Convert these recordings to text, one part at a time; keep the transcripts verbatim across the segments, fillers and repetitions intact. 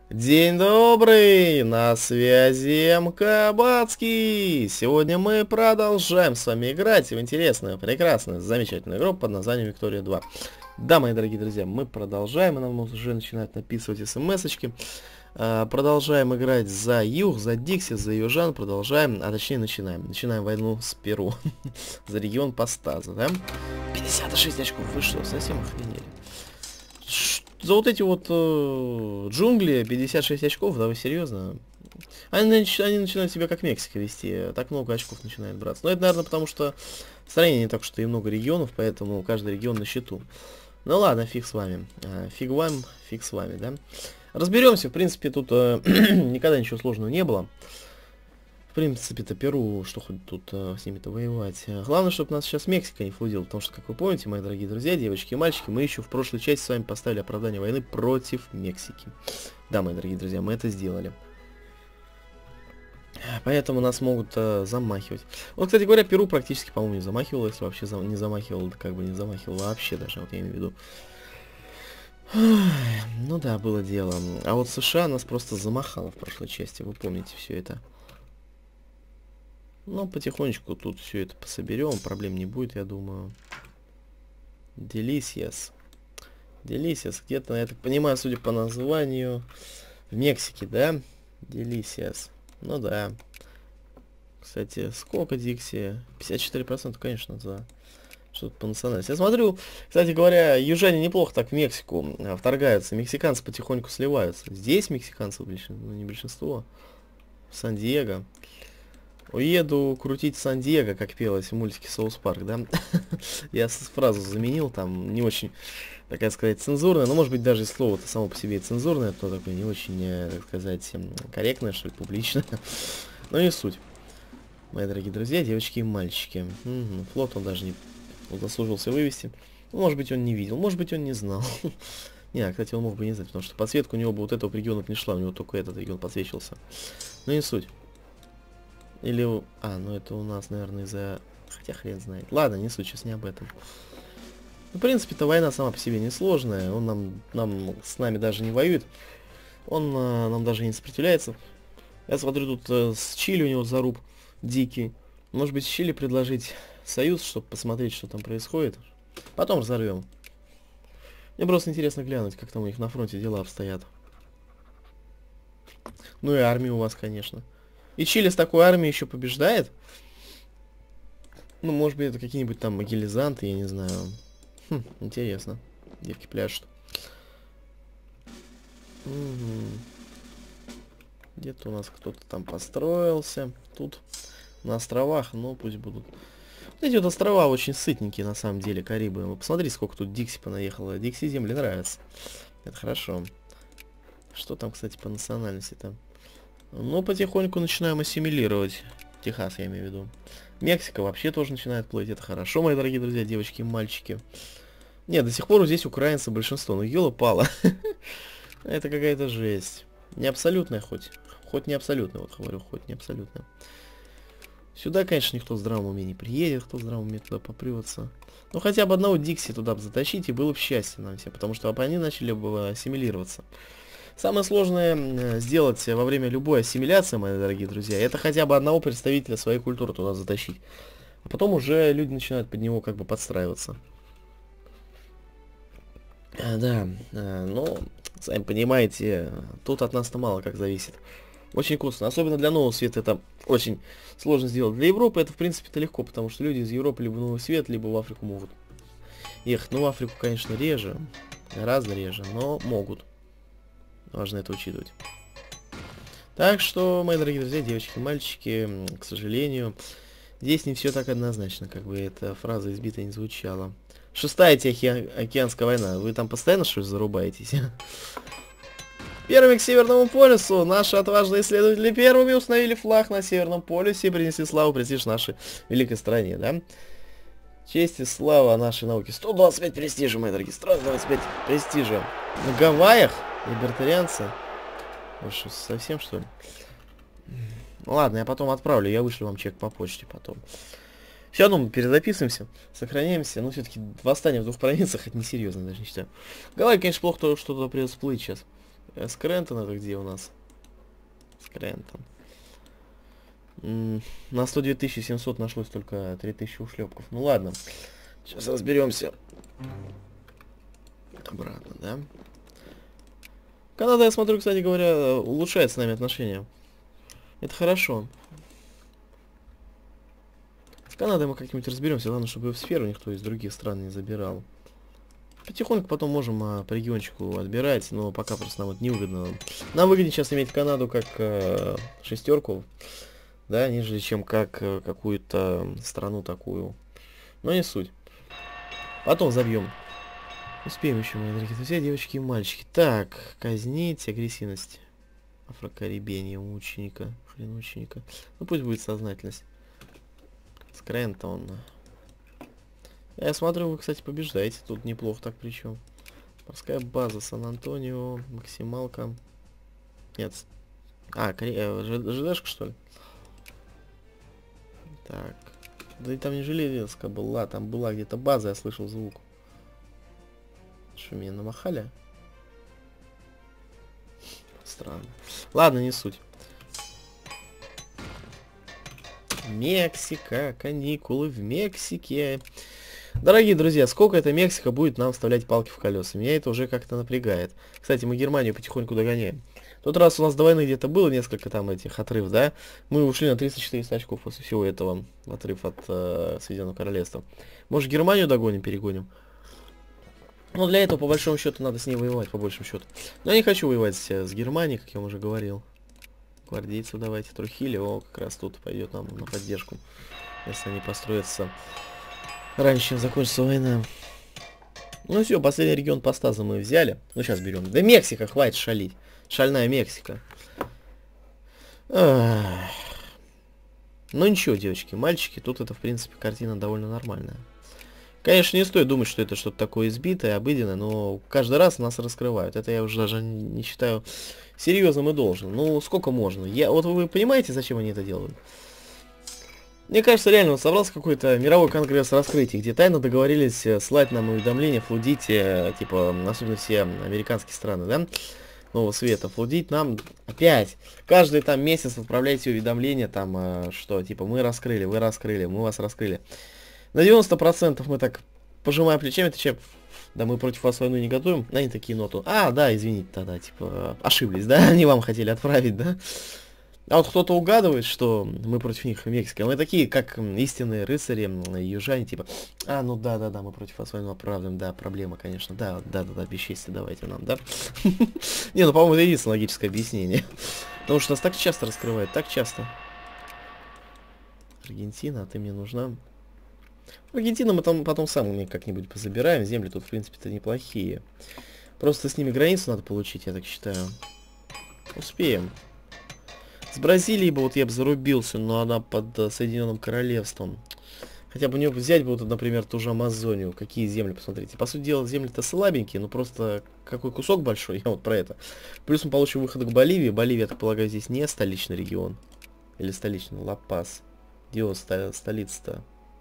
День добрый, на связи МК Бацкий. Сегодня мы продолжаем с вами играть в интересную, прекрасную, замечательную игру под названием Виктория два. Да, мои дорогие друзья, мы продолжаем, и нам уже начинают написывать смс-очки. Продолжаем играть за Юг, за Дикси, за Южан, продолжаем, а точнее начинаем. Начинаем войну с Перу за регион Пастаза, да? пятьдесят шесть очков, вы что, совсем охренели? За вот эти вот э, джунгли пятьдесят шесть очков, да вы серьезно? Они, нач они начинают себя как Мексика вести, так много очков начинает браться. Но это, наверное, потому что в стране не так, что и много регионов, поэтому каждый регион на счету. Ну ладно, фиг с вами. А, фиг вам, фиг с вами, да? Разберемся, в принципе, тут э, никогда ничего сложного не было. В принципе-то Перу, что хоть тут э, с ними-то воевать. Главное, чтобы нас сейчас Мексика не флудила, потому что, как вы помните, мои дорогие друзья, девочки и мальчики, мы еще в прошлой части с вами поставили оправдание войны против Мексики. Да, мои дорогие друзья, мы это сделали. Поэтому нас могут э, замахивать. Вот, кстати говоря, Перу практически, по-моему, не замахивало, если вообще зам не замахивало, да как бы не замахивало вообще даже, вот я имею в виду. Ну да, было дело. А вот США нас просто замахало в прошлой части, вы помните все это. Ну, потихонечку тут все это пособерем, проблем не будет, я думаю. Delicious. Delicious. Где-то, я так понимаю, судя по названию, в Мексике, да? Delicious. Ну да. Кстати, сколько Дикси? пятьдесят четыре процента, конечно, за что-то по национальности. Я смотрю, кстати говоря, южане неплохо так в Мексику а, вторгаются. Мексиканцы потихоньку сливаются. Здесь мексиканцев, ну, не большинство. В Сан-Диего. Уеду крутить Сан-Диего, как пелось в мультике Соус Парк, да? Я фразу заменил, там не очень, так сказать, цензурная, но может быть даже и слово-то само по себе цензурное, то такое не очень, так сказать, корректное, что ли, публичное. Но не суть. Мои дорогие друзья, девочки и мальчики. Угу, флот он даже не заслужился вывести. Ну, может быть, он не видел, может быть, он не знал. Не, кстати, он мог бы не знать, потому что подсветка у него бы вот этого региона не шла, у него только этот регион подсвечивался. Но не суть. Или... А, ну это у нас, наверное, из-за... Хотя хрен знает. Ладно, не суть, сейчас не об этом. Ну, в принципе-то война сама по себе несложная. Он нам, нам с нами даже не воюет. Он а, нам даже не сопротивляется. Я смотрю, тут а, с Чили у него заруб дикий. Может быть, с Чили предложить союз, чтобы посмотреть, что там происходит. Потом разорвем. Мне просто интересно глянуть, как там у них на фронте дела обстоят. Ну и армия у вас, конечно. И Чили с такой армией еще побеждает? Ну, может быть, это какие-нибудь там магилизанты, я не знаю. Хм, интересно. Девки пляшут. Угу. Где-то у нас кто-то там построился. Тут на островах, ну, пусть будут. Эти вот острова очень сытненькие, на самом деле, Карибы. Вы посмотрите, сколько тут Дикси понаехало. Дикси земли нравится. Это хорошо. Что там, кстати, по национальности там? Ну, потихоньку начинаем ассимилировать. Техас, я имею в виду. Мексика вообще тоже начинает плыть. Это хорошо, мои дорогие друзья, девочки и мальчики. Нет, до сих пор здесь украинцы большинство. Ну, ёлы-пала. Это какая-то жесть. Не абсолютная хоть. Хоть не абсолютная, вот говорю, хоть не абсолютная. Сюда, конечно, никто в здравом уме не приедет, кто в здравом уме туда попрется. Ну, хотя бы одного Дикси туда бы затащить, и было бы счастье нам всем, потому что они начали бы ассимилироваться. Самое сложное сделать во время любой ассимиляции, мои дорогие друзья, это хотя бы одного представителя своей культуры туда затащить. А потом уже люди начинают под него как бы подстраиваться. А, да, а, но, сами понимаете, тут от нас-то мало как зависит. Очень вкусно. Особенно для Нового Света это очень сложно сделать. Для Европы это, в принципе-то, легко, потому что люди из Европы либо в Новый Свет, либо в Африку могут ехать. Ну, в Африку, конечно, реже, гораздо реже, но могут. Важно это учитывать. Так что, мои дорогие друзья, девочки и мальчики, к сожалению, здесь не все так однозначно, как бы эта фраза избитая не звучала. Шестая Тихоокеанская война. Вы там постоянно, что ли, зарубаетесь? Первыми к Северному полюсу. Наши отважные исследователи первыми установили флаг на Северном полюсе и принесли славу, престиж нашей великой стране, да? Честь и слава нашей науке. сто двадцать пять престижа, мои дорогие. сто двадцать пять престижа. На Гавайях? Либертарианцы? Вы что, совсем, что ли? Ну, ладно, я потом отправлю. Я вышлю вам чек по почте потом. Все равно мы перезаписываемся, сохраняемся. Но все-таки восстание в двух провинциях, это несерьезно, даже не считаю. Гавайи, конечно, плохо, то, что туда придется плыть сейчас. Скрентон это где у нас? Скрентон. На сто две тысячи семьсот нашлось только три тысячи ушлепков. Ну ладно. Сейчас разберемся. Обратно, да? Канада, я смотрю, кстати говоря, улучшает с нами отношения. Это хорошо. С Канадой мы как-нибудь разберемся. Главное, чтобы в сферу никто из других стран не забирал. Потихоньку потом можем а, по региончику отбирать, но пока просто нам это невыгодно. Нам выгоднее сейчас иметь Канаду как э, шестерку, да, нежели чем как э, какую-то страну такую. Но не суть. Потом забьем. Успеем еще, мои дорогие друзья, девочки и мальчики. Так, казнить, агрессивность. Афрокарибения у ученика. Хрен ученика. Ну пусть будет сознательность. Скрентон. Я смотрю, вы, кстати, побеждаете. Тут неплохо так причем. Морская база Сан-Антонио. Максималка. Нет. А, ЖДшка, что ли? Так. Да и там не железка была. Там была где-то база, я слышал звук. Что, меня намахали? Странно. Ладно, не суть. Мексика. Каникулы в Мексике. Дорогие друзья, сколько эта Мексика будет нам вставлять палки в колеса? Меня это уже как-то напрягает. Кстати, мы Германию потихоньку догоняем. В тот раз у нас до войны где-то было несколько там этих отрыв, да? Мы ушли на триста-четыреста очков после всего этого. Отрыв от э, Соединенного Королевства. Может, Германию догоним, перегоним? Но для этого, по большому счету, надо с ней воевать, по большому счету. Но я не хочу воевать с, с Германией, как я уже говорил. Гвардейцев давайте, Трухили, о, как раз тут пойдет нам на поддержку. Если они построятся раньше, чем закончится война. Ну все, последний регион постаза мы взяли. Ну сейчас берем. Да Мексика, хватит шалить. Шальная Мексика. Ах. Ну ничего, девочки, мальчики, тут это, в принципе, картина довольно нормальная. Конечно, не стоит думать, что это что-то такое избитое, обыденное, но каждый раз нас раскрывают. Это я уже даже не считаю серьезным и должным. Ну, сколько можно? Я, вот вы понимаете, зачем они это делают? Мне кажется, реально вот собрался какой-то мировой конгресс раскрытий, где тайно договорились слать нам уведомления, флудить, типа, особенно все американские страны, да, нового света, флудить нам опять. Каждый там месяц отправляйте уведомления, там, что, типа, мы раскрыли, вы раскрыли, мы вас раскрыли. На девяносто процентов мы так пожимаем плечами, отвечаем, да мы против вас войну не готовим. Они такие ноту. А, да, извините тогда, типа, ошиблись, да, они вам хотели отправить, да. А вот кто-то угадывает, что мы против них в Мексике. Мы такие, как истинные рыцари, южане, типа, а, ну да-да-да, мы против вас войну оправдываем, да, проблема, конечно, да, да-да-да, бесчестие давайте нам, да. Не, ну, по-моему, это единственное логическое объяснение. Потому что нас так часто раскрывают, так часто. Аргентина, а ты мне нужна? Аргентину мы там потом сами как-нибудь позабираем. Земли тут, в принципе-то, неплохие. Просто с ними границу надо получить, я так считаю. Успеем. С Бразилией бы вот я бы зарубился, но она под uh, Соединенным Королевством. Хотя бы у нее взять бы, вот, например, ту же Амазонию. Какие земли, посмотрите. По сути дела, земли-то слабенькие, но просто какой кусок большой, я вот про это. Плюс мы получим выход к Боливии. Боливия, я так полагаю, здесь не столичный регион. Или столичный, Ла-Пас. Где вот столица-то?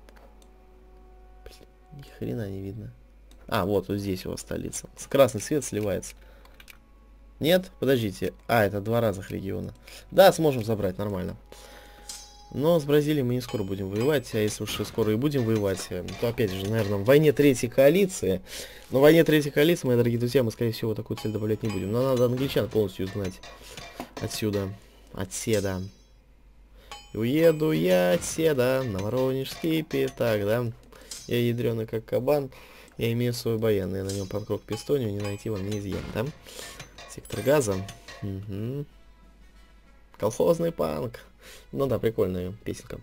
Ни хрена не видно. А, вот, вот здесь у вас столица. С красный свет сливается. Нет? Подождите. А, это два разных региона. Да, сможем забрать, нормально. Но с Бразилией мы не скоро будем воевать. А если уж скоро и будем воевать, то опять же, наверное, в войне третьей коалиции. Но в войне третьей коалиции, мои дорогие друзья, мы, скорее всего, такую цель добавлять не будем. Но надо англичан полностью изгнать отсюда. Отседа. Уеду я отседа на Воронежский пятак, да? Я ядреный как кабан, я имею свой баян, я на нем подкрок пистонию, не найти вам не изъян, да? Сектор газа. Угу. Колхозный панк. Ну да, прикольная песенка.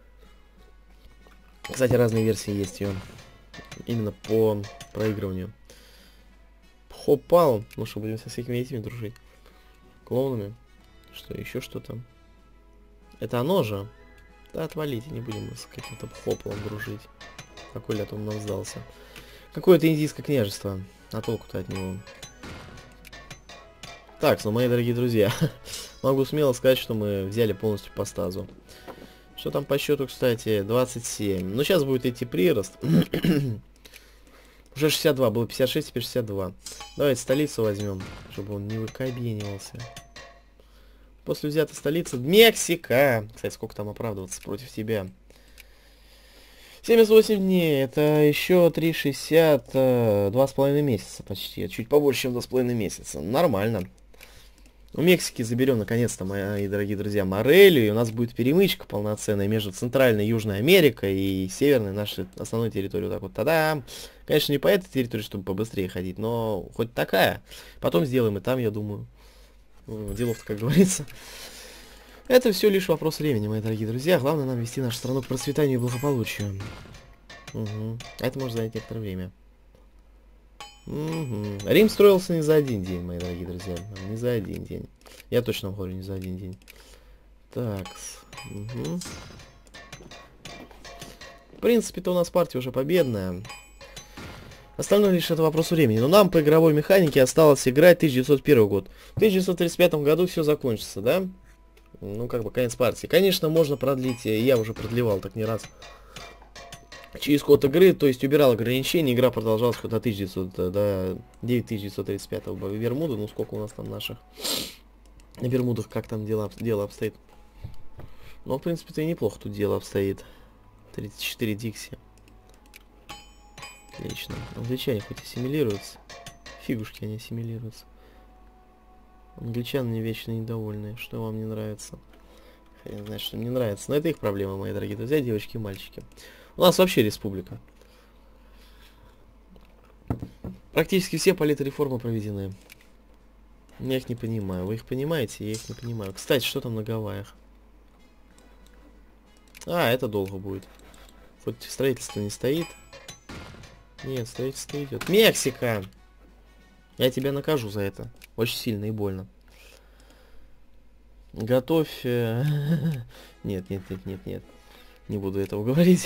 Кстати, разные версии есть ее. Именно по проигрыванию. Хопал. Ну что, будем со всякими этими дружить? Клоунами. Что, еще что-то? Это оно же? Да отвалите, не будем с каким-то хопалом дружить. Какой лет он нам сдался. Какое-то индийское княжество. А толку-то от него. Так, ну, мои дорогие друзья, могу смело сказать, что мы взяли полностью по стазу. Что там по счету, кстати, двадцать семь. Ну, сейчас будет идти прирост. Уже шестьдесят два, было пятьдесят шесть, теперь шестьдесят два. Давайте столицу возьмем, чтобы он не выкобенивался. После взятой столицы Мексика. Кстати, сколько там оправдываться против тебя? семьдесят восемь дней, это еще три шестьдесят, два с половиной месяца почти. Чуть побольше, чем два с половиной месяца. Нормально. У Мексики заберем, наконец-то, мои дорогие друзья, Морелью, и у нас будет перемычка полноценная между Центральной и Южной Америкой и Северной нашей основной территорией. Вот так вот, та-дам! Конечно, не по этой территории, чтобы побыстрее ходить, но хоть такая. Потом сделаем и там, я думаю. Делов-то, как говорится. Это все лишь вопрос времени, мои дорогие друзья. Главное нам вести нашу страну к процветанию и благополучию. Угу. А это может занять некоторое время. Угу. Рим строился не за один день, мои дорогие друзья. Не за один день. Я точно вам говорю, не за один день. Так. Угу. В принципе-то у нас партия уже победная. Остальное лишь это вопрос времени. Но нам по игровой механике осталось играть тысяча девятьсот первый год. В тысяча девятьсот тридцать пятом году все закончится, да? Ну, как бы конец партии. Конечно, можно продлить. Я уже продлевал так не раз. Через код игры, то есть убирал ограничения, игра продолжалась до тысяча девятьсот, до девять тысяч девятьсот тридцать пятого Бермуда, ну сколько у нас там наших на Бермудах, как там дело, дело обстоит. Ну, в принципе-то и неплохо тут дело обстоит. тридцать четыре Дикси. Отлично. Англичане хоть ассимилируются. Фигушки они ассимилируются. Англичане вечно недовольные. Что вам не нравится? Хрен знает, что мне нравится. Но это их проблема, мои дорогие друзья, девочки и мальчики. У нас вообще республика. Практически все политреформы проведены. Я их не понимаю. Вы их понимаете? Я их не понимаю. Кстати, что там на Гавайях? А, это долго будет. Хоть строительство не стоит. Нет, строительство идет. Мексика! Я тебя накажу за это. Очень сильно и больно. Готовь... Нет, нет, нет, нет, нет. Не буду этого говорить.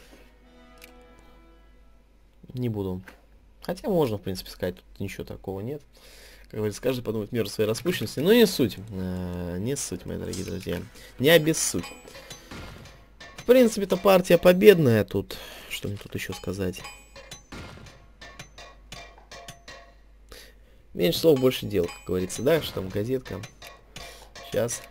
Не буду. Хотя можно, в принципе, сказать, тут ничего такого нет. Как говорится, каждый подумает меру своей распущенности. Но не суть. А, не суть, мои дорогие друзья. Не обессудь. В принципе-то партия победная тут. Что мне тут еще сказать? Меньше слов, больше дел, как говорится, да? Что там газетка? Сейчас.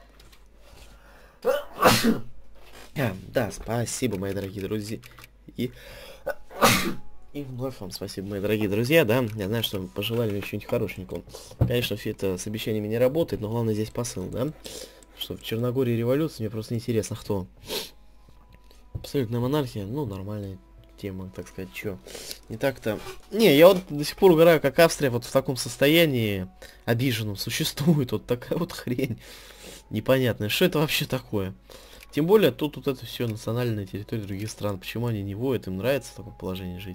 А, да, спасибо, мои дорогие друзья. И... И вновь вам спасибо, мои дорогие друзья, да. Я знаю, что вы пожелали мне чего-нибудь хорошенького. Конечно, все это с обещаниями не работает, но главное здесь посыл, да. Что в Черногории революция, мне просто интересно, кто. Абсолютная монархия, ну, нормальная тема, так сказать, чё. Не так-то... Не, я вот до сих пор угораю, как Австрия вот в таком состоянии обиженном существует вот такая вот хрень непонятная. Что это вообще такое? Тем более, тут вот это все национальная территория других стран. Почему они не воют, им нравится в таком положении жить?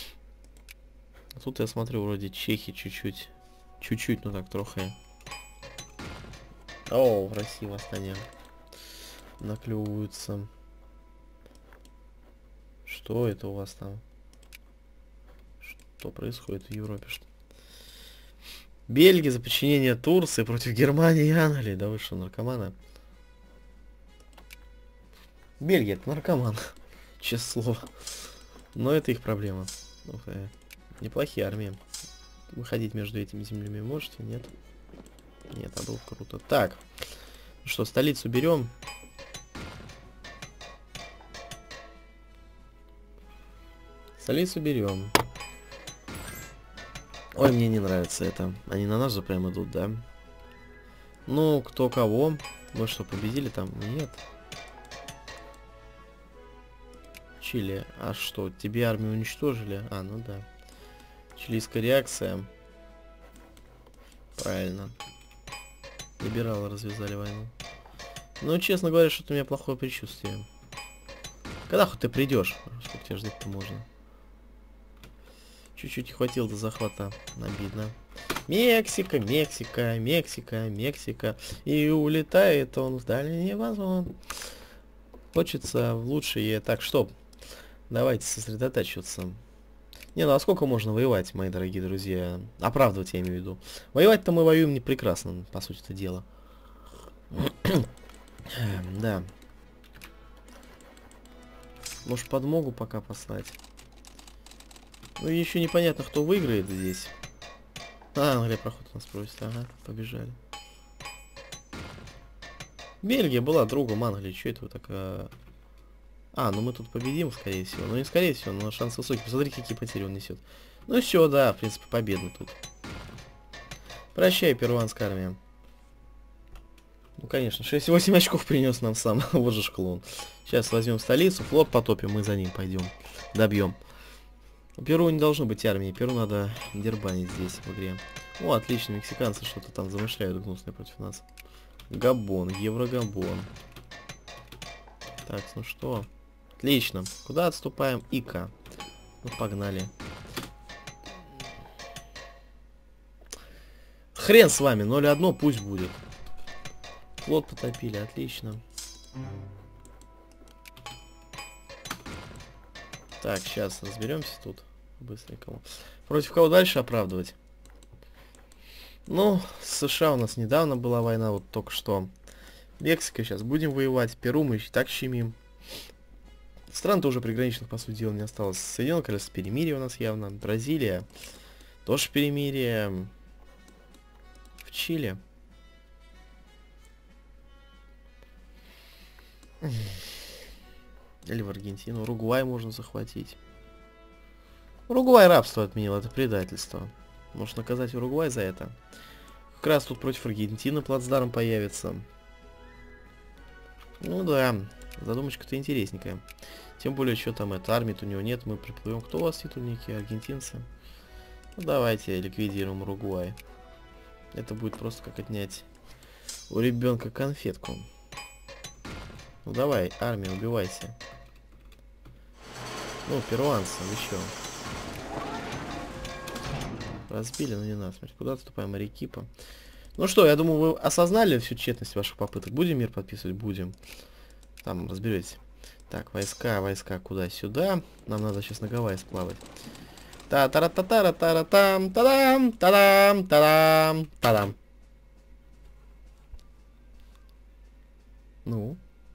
А тут я смотрю, вроде чехи чуть-чуть. Чуть-чуть, ну так, трохи. О, в России восстания наклевываются. Что это у вас там? Что происходит в Европе? Бельгия за подчинение Турции против Германии и Англии. Да вы что, наркоманы? Бельгия это наркоман. Честное слово. Но это их проблема. Ух, э, неплохие армии. Выходить между этими землями можете? Нет? Нет, а было круто. Так. Ну что, столицу берем. Столицу берем. Ой, мне не нравится это. Они на нас же прям идут, да? Ну, кто кого? Мы что, победили там? Нет. Чили. А что, тебе армию уничтожили? А, ну да. Чилийская реакция. Правильно. Либералы развязали войну. Ну, честно говоря, что-то у меня плохое предчувствие. Когда хоть ты придешь? Сколько тебя ждать-то можно? Чуть-чуть не хватило до захвата. Обидно. Мексика, Мексика, Мексика, Мексика. И улетает он в дальний небосвод. Хочется в лучшее. Так, что? Давайте сосредотачиваться. Не, ну а сколько можно воевать, мои дорогие друзья? Оправдывать, я имею в виду. Воевать-то мы воюем не прекрасно, по сути это дело. Да. Может, подмогу пока послать? Ну, еще непонятно, кто выиграет здесь. А, Англия проход у нас просит. Ага, побежали. Бельгия была другом Англии. Че это вы так... А... а, ну мы тут победим, скорее всего. Ну, не скорее всего, но шанс высокий. Посмотри, какие потери он несет. Ну, все, да, в принципе, победно тут. Прощай, перуанская армия. Ну, конечно, шесть-восемь очков принес нам сам. Вот же клоун. Сейчас возьмем столицу, флот потопим, мы за ним пойдем. Добьем. У Перу не должно быть армии. Перу надо дербанить здесь, в игре. О, отлично, мексиканцы что-то там замышляют гнусное против нас. Габон, Еврогабон. Так, ну что? Отлично. Куда отступаем? Ика. Ну, погнали. Хрен с вами, ноль один пусть будет. Флот потопили, отлично. Так, сейчас разберемся тут быстренько. Против кого дальше оправдывать? Ну, с США у нас недавно была война, вот только что. Мексика сейчас будем воевать. Перу мы еще так щемим. Стран-то уже приграничных, по сути дела, не осталось. Соединенное Королевство перемирие у нас явно. Бразилия тоже перемирие. В Чили. Или в Аргентину. Уругвай можно захватить. Уругвай рабство отменил, это предательство. Может наказать Уругвай за это. Как раз тут против Аргентины плацдарм появится. Ну да, задумочка-то интересненькая. Тем более, что там это, армии-то у него нет, мы приплывем. Кто у вас титульники? Аргентинцы? Ну давайте ликвидируем Уругвай. Это будет просто как отнять у ребенка конфетку. Ну давай, армия, убивайся. Ну, перуанцы, вы чё? Разбили, но не насмерть. Куда отступаем, Арекипа? Ну что, я думаю, вы осознали всю тщетность ваших попыток. Будем мир подписывать? Будем. Там разберетесь. Так, войска, войска куда? Сюда. Нам надо сейчас на Гавайи сплавать. Та-та-ра-та-та-ра-та-ра-там, та-дам, та-дам, та-дам, та-дам. Ну.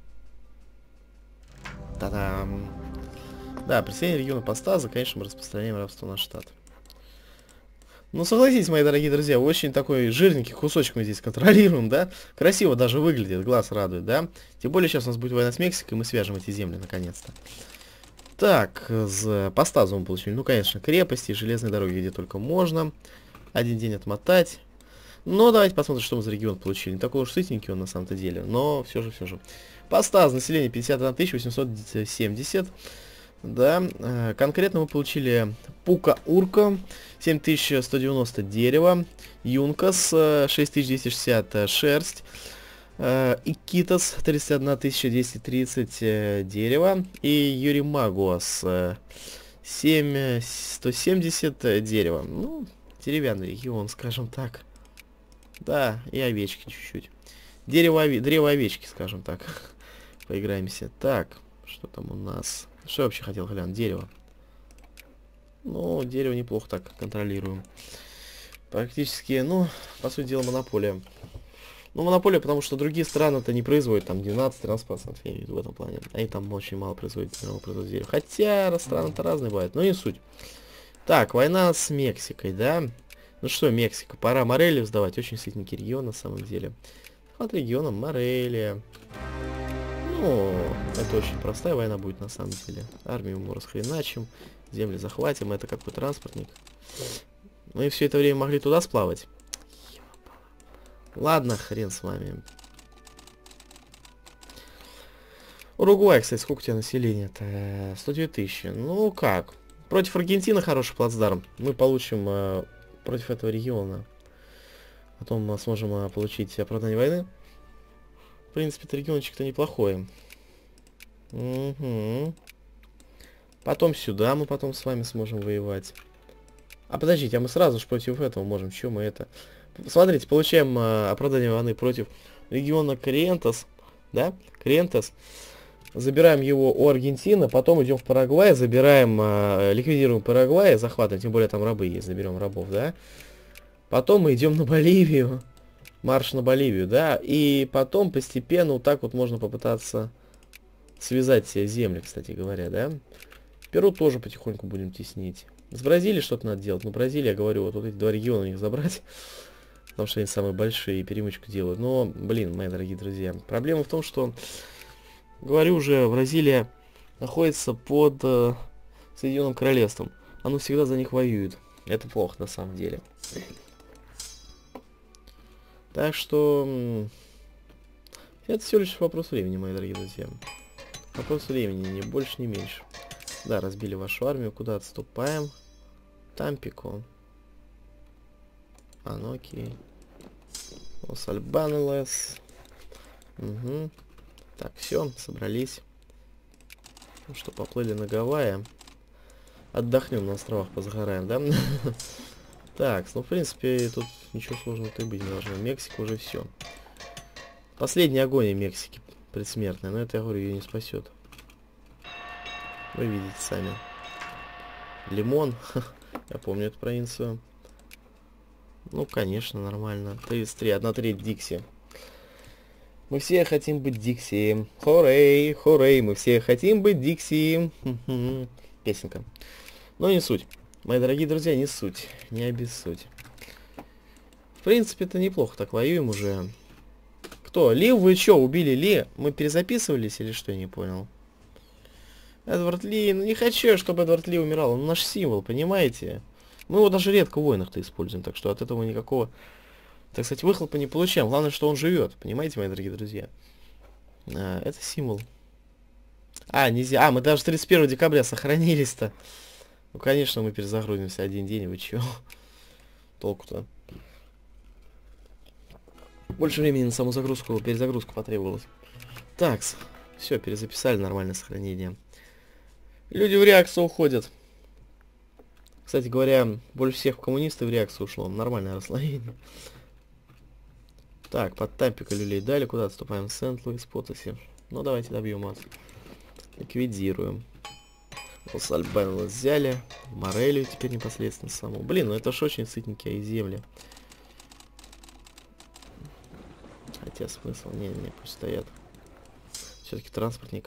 Та-дам. Да, присоединение региона Постаза, конечно, мы распространяем рабство на штат. Ну, согласитесь, мои дорогие друзья, очень такой жирненький кусочек мы здесь контролируем, да? Красиво даже выглядит, глаз радует, да? Тем более сейчас у нас будет война с Мексикой, мы свяжем эти земли наконец-то. Так, с Постаза мы получили, ну, конечно, крепости, железные дороги, где только можно. Один день отмотать. Но давайте посмотрим, что мы за регион получили. Не такой уж сытенький он на самом-то деле, но все же, все же. Постаз, население пятьдесят одна тысяча восемьсот семьдесят. Да, э, конкретно мы получили Пука-Урка, семь тысяч сто девяносто дерева, Юнкас, э, шесть тысяч двести шестьдесят э, шерсть, э, Икитас, тридцать одна тысяча двести тридцать э, дерева, и Юримагуас, э, семь тысяч сто семьдесят э, дерева. Ну, деревянный регион, скажем так. Да, и овечки чуть-чуть. Дерево, ове... Древо овечки, скажем так. Поиграемся. Так, что там у нас? Что я вообще хотел глянуть? Дерево. Ну, дерево неплохо так контролируем. Практически, ну, по сути дела, монополия. Ну, монополия, потому что другие страны-то не производят там двенадцать-тринадцать процентов, я имею в виду в этом плане. Они там очень мало производят, мало производят дерева. Хотя страны-то разные бывают, но не суть. Так, война с Мексикой, да? Ну что, Мексика, пора Морелию сдавать. Очень сытненький регион, на самом деле. От региона Морелия. Ну, это очень простая война будет, на самом деле. Армию мы расхреначим, земли захватим, это какой транспортник. Мы все это время могли туда сплавать. Ладно, хрен с вами. Уругвай, кстати, сколько у тебя населения-то? сто две тысячи. Ну как? Против Аргентины хороший плацдарм. Мы получим э, против этого региона. Потом мы сможем э, получить оправдание войны. В принципе-то региончик-то неплохой. Угу. Потом сюда мы потом с вами сможем воевать. А подождите, а мы сразу же против этого можем. Чё мы это? Смотрите, получаем э, оправдание войны против региона Криентас. Да? Криентас. Забираем его у Аргентины, потом идем в Парагвай, забираем, э, ликвидируем Парагвай, захватываем, тем более там рабы есть, заберем рабов, да? Потом мы идем на Боливию. Марш на Боливию, да, и потом постепенно вот так вот можно попытаться связать все земли, кстати говоря, да. Перу тоже потихоньку будем теснить. С Бразилией что-то надо делать. Ну, Бразилия, я говорю, вот, вот эти два региона у них забрать. Потому что они самые большие и перемычку делают. Но, блин, мои дорогие друзья. Проблема в том, что, говорю уже, Бразилия находится под э, Соединенным Королевством. Оно всегда за них воюет. Это плохо, на самом деле. Так что... Это всего лишь вопрос времени, мои дорогие друзья. Вопрос времени, ни больше, ни меньше. Да, разбили вашу армию. Куда отступаем? Тампико. А, ну окей. Лос Альбанелес. Угу. Так, все, собрались. Ну что, поплыли на Гавайи. Отдохнем на островах, позагораем, да? Так, ну в принципе тут ничего сложного-то и быть не должно. Мексика уже все. Последняя агония Мексики предсмертная, но это, я говорю, ее не спасет. Вы видите сами. Лимон. Я помню эту провинцию. Ну, конечно, нормально. тридцать три, одна треть Дикси. Мы все хотим быть Дикси. Хорей, хорей, мы все хотим быть Дикси. Песенка. Но не суть. Мои дорогие друзья, не суть. Не обессудь. В принципе, это неплохо так воюем уже. Кто? Ли, вы что, убили Ли? Мы перезаписывались или что, я не понял. Эдвард Ли, ну не хочу, чтобы Эдвард Ли умирал. Он наш символ, понимаете? Мы его даже редко в войнах-то используем, так что от этого никакого, так сказать, выхлопа не получаем. Главное, что он живет, понимаете, мои дорогие друзья? А, это символ. А, нельзя. А, мы даже тридцать первого декабря сохранились-то. Ну, конечно, мы перезагрузимся один день, вы чё? Толку-то. Больше времени на саму загрузку, перезагрузку потребовалось. Так, все, перезаписали, нормальное сохранение. Люди в реакцию уходят. Кстати говоря, больше всех коммунистов в реакцию ушло. Нормальное расслоение. Так, под Тампико люлей дали. Куда отступаем? Сент-Луис, Потаси. Ну, давайте добьем ад. Ликвидируем. Лос Альбанелес взяли. Морелью теперь непосредственно саму. Блин, ну это ж очень сытненькие и земли. Хотя смысл? Не-не, пусть стоят. Все-таки транспортник.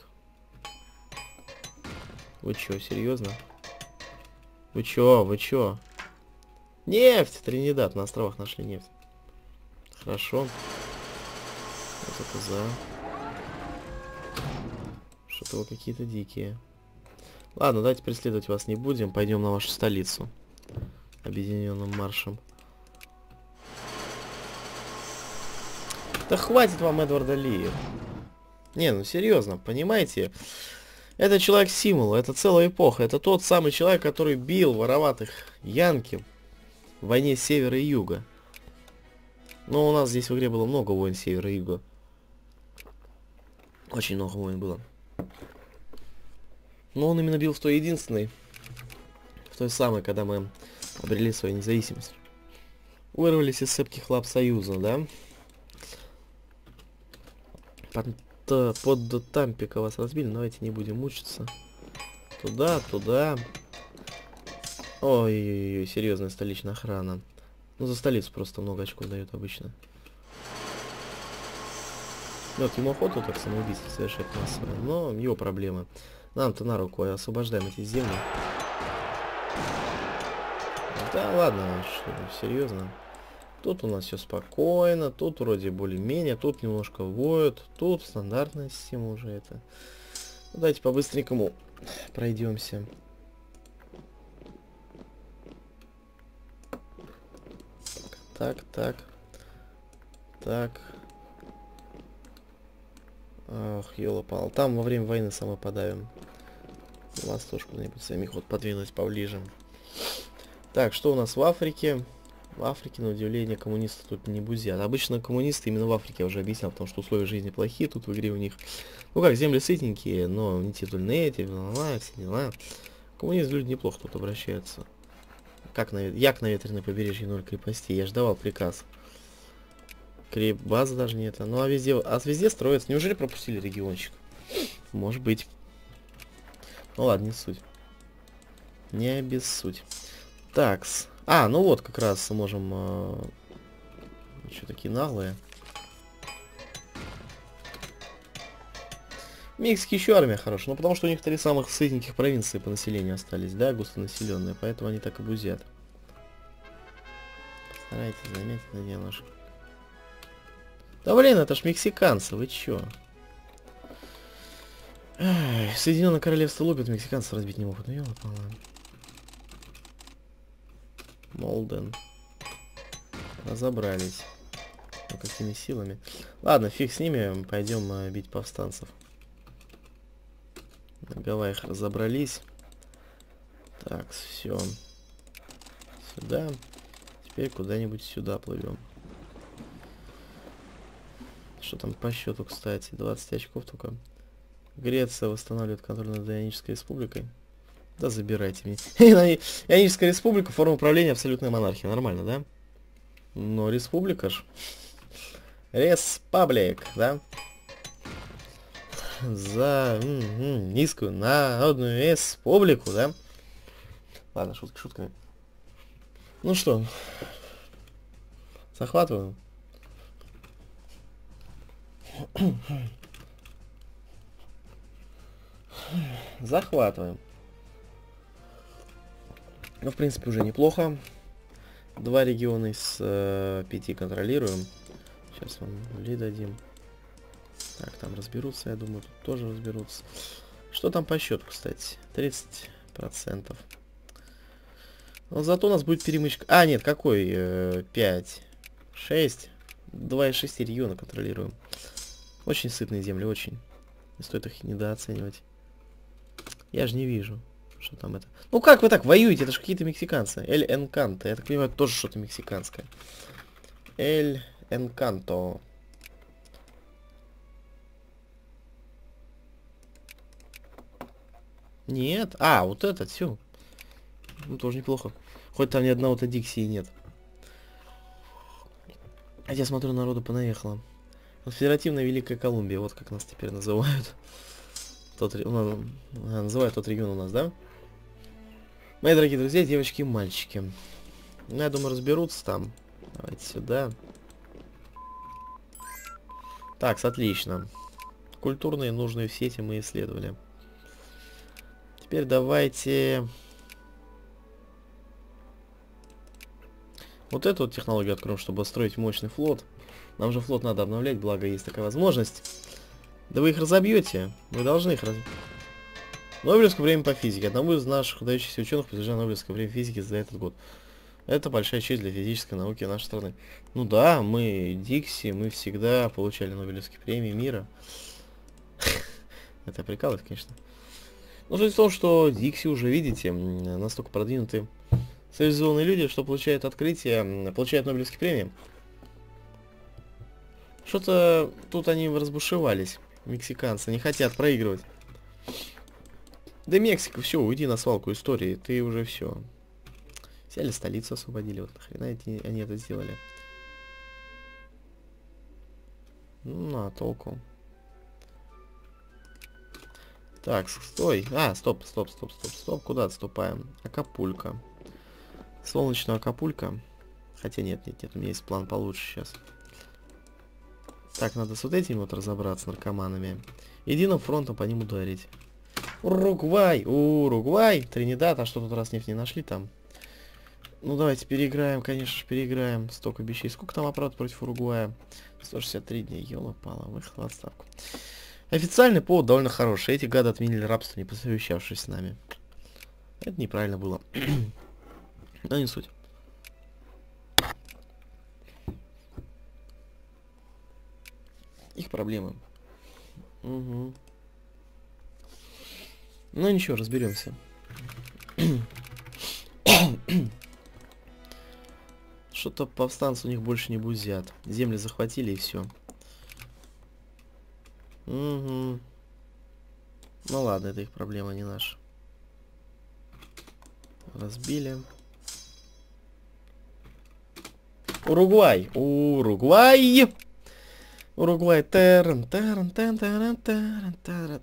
Вы чё, серьезно? Вы чё, вы чё? Нефть! Тринидад, на островах нашли нефть. Хорошо. Вот это за. Что-то вы какие-то дикие. Ладно, давайте преследовать вас не будем. Пойдем на вашу столицу. Объединенным маршем. Да хватит вам Эдварда Ли. Не, ну серьезно, понимаете? Это человек-символ, это целая эпоха. Это тот самый человек, который бил вороватых янки в войне севера и юга. Но у нас здесь в игре было много войн севера и юга. Очень много войн было. Но он именно бил в той единственной. В той самой, когда мы обрели свою независимость. Вырвались из цепких лап Союза, да? Под, под Тампико вас разбили. Давайте не будем мучиться. Туда, туда. Ой-ой-ой, серьезная столичная охрана. Ну, за столицу просто много очков дают обычно. Вот, ему охоту так самоубийство совершать массово. Но его проблемы. Нам-то на руку, освобождаем эти земли. Да ладно, что, серьезно. Тут у нас все спокойно, тут вроде более-менее, тут немножко воют, тут стандартная система уже это. Ну, давайте по-быстренькому пройдемся. Так, так, так. Ах, ёлопал. Там во время войны самой подавим. Вас тоже куда-нибудь своими ход подвинуть поближе. Так, что у нас в Африке? В Африке, на удивление, коммунисты тут не бузят. Обычно коммунисты именно в Африке, я уже объяснял, потому что условия жизни плохие тут в игре у них. Ну как, земли сытненькие, но не титульные эти, все дела. Коммунисты люди неплохо тут обращаются. Как на, як на ветреное побережье ноль крепостей, я ж давал приказ. Креп, базы даже нет. Ну а везде, а везде строятся. Неужели пропустили региончик? Может быть. Ну ладно, не суть. Не обессудь. Такс. А, ну вот как раз можем... Э, что такие наглые. Мексики еще армия хорошая, ну потому что у них три самых сытненьких провинции по населению остались, да, густонаселенные, поэтому они так и бузят. Постарайтесь заметить это немножко. Да блин, это ж мексиканцы, вы чё? Ай, Соединенное Королевство лупит, мексиканцев разбить не могут, ну ёлка. Молден. Разобрались. Ну, какими силами. Ладно, фиг с ними, пойдем э, бить повстанцев. На Гавайях разобрались. Так, все. Сюда. Теперь куда-нибудь сюда плывем. Что там по счету, кстати? двадцать очков только. Греция восстанавливает контроль над Ионической республикой. Да забирайте мне. Ионическая республика, форма управления, абсолютная монархия. Нормально, да? Но республика ж. Республик, да? За м -м, низкую народную республику, да? Ладно, шутки шутками. Ну что, захватываем. Захватываем. Ну, в принципе, уже неплохо. Два региона из э, пяти контролируем. Сейчас вам ли дадим. Так, там разберутся, я думаю, тут тоже разберутся. Что там по счету, кстати? тридцать процентов. Но зато у нас будет перемычка. А, нет, какой? Э, пять, шесть. два из шести региона контролируем. Очень сытные земли, очень. Не стоит их недооценивать. Я же не вижу, что там это. Ну как вы так воюете? Это же какие-то мексиканцы. Эль Энканто. Я так понимаю, тоже что-то мексиканское. Эль Энканто. Нет. А, вот этот, все. Ну, тоже неплохо. Хоть там ни одного-то Диксии нет. А я смотрю, народу понаехало. Вот Федеративная Великая Колумбия, вот как нас теперь называют. Тот, ну, называют тот регион у нас, да? Мои дорогие друзья, девочки и мальчики. Ну, я думаю, разберутся там. Давайте сюда. Так, отлично. Культурные нужные сети мы исследовали. Теперь давайте... Вот эту вот технологию откроем, чтобы строить мощный флот. Нам же флот надо обновлять, благо есть такая возможность. Да вы их разобьете. Вы должны их разобьать. Нобелевское время по физике. Одному из наших выдающихся ученых присуждено Нобелевское время физики за этот год. Это большая честь для физической науки нашей страны. Ну да, мы Дикси, мы всегда получали Нобелевские премии мира. Это прикалывает, конечно. Но суть в том, что Дикси уже, видите, настолько продвинутые цивилизованные люди, что получают открытие, получают Нобелевские премии. Что-то тут они разбушевались, мексиканцы, не хотят проигрывать. Да Мексика, все, уйди на свалку истории, ты уже все. Взяли столицу, освободили, вот нахрена эти, они это сделали. Ну, а толку. Так, стой. А, стоп, стоп, стоп, стоп, стоп. Куда отступаем? Акапулько. Солнечного Акапулько. Хотя нет, нет, нет, у меня есть план получше сейчас. Так, надо с вот этими вот разобраться, наркоманами. Единым фронтом по ним ударить. Уругвай! Уругвай! Тринидад, а что тут раз нефть не нашли там? Ну давайте переиграем, конечно же, переиграем. Столько вещей. Сколько там аппарат против Уругвая? сто шестьдесят три дня. Ёла-пала, выход в отставку. Официальный повод довольно хороший. Эти гады отменили рабство, не посовещавшись с нами. Это неправильно было. Но не суть. Их проблемы. Угу. Ну ничего, разберемся. Что-то повстанцы у них больше не бузят. Земли захватили и все. Угу. Ну ладно, это их проблема, не наша. Разбили. Уругвай! Уругвай! Уругвай. Терн, терн, терн, терн, терн, терн,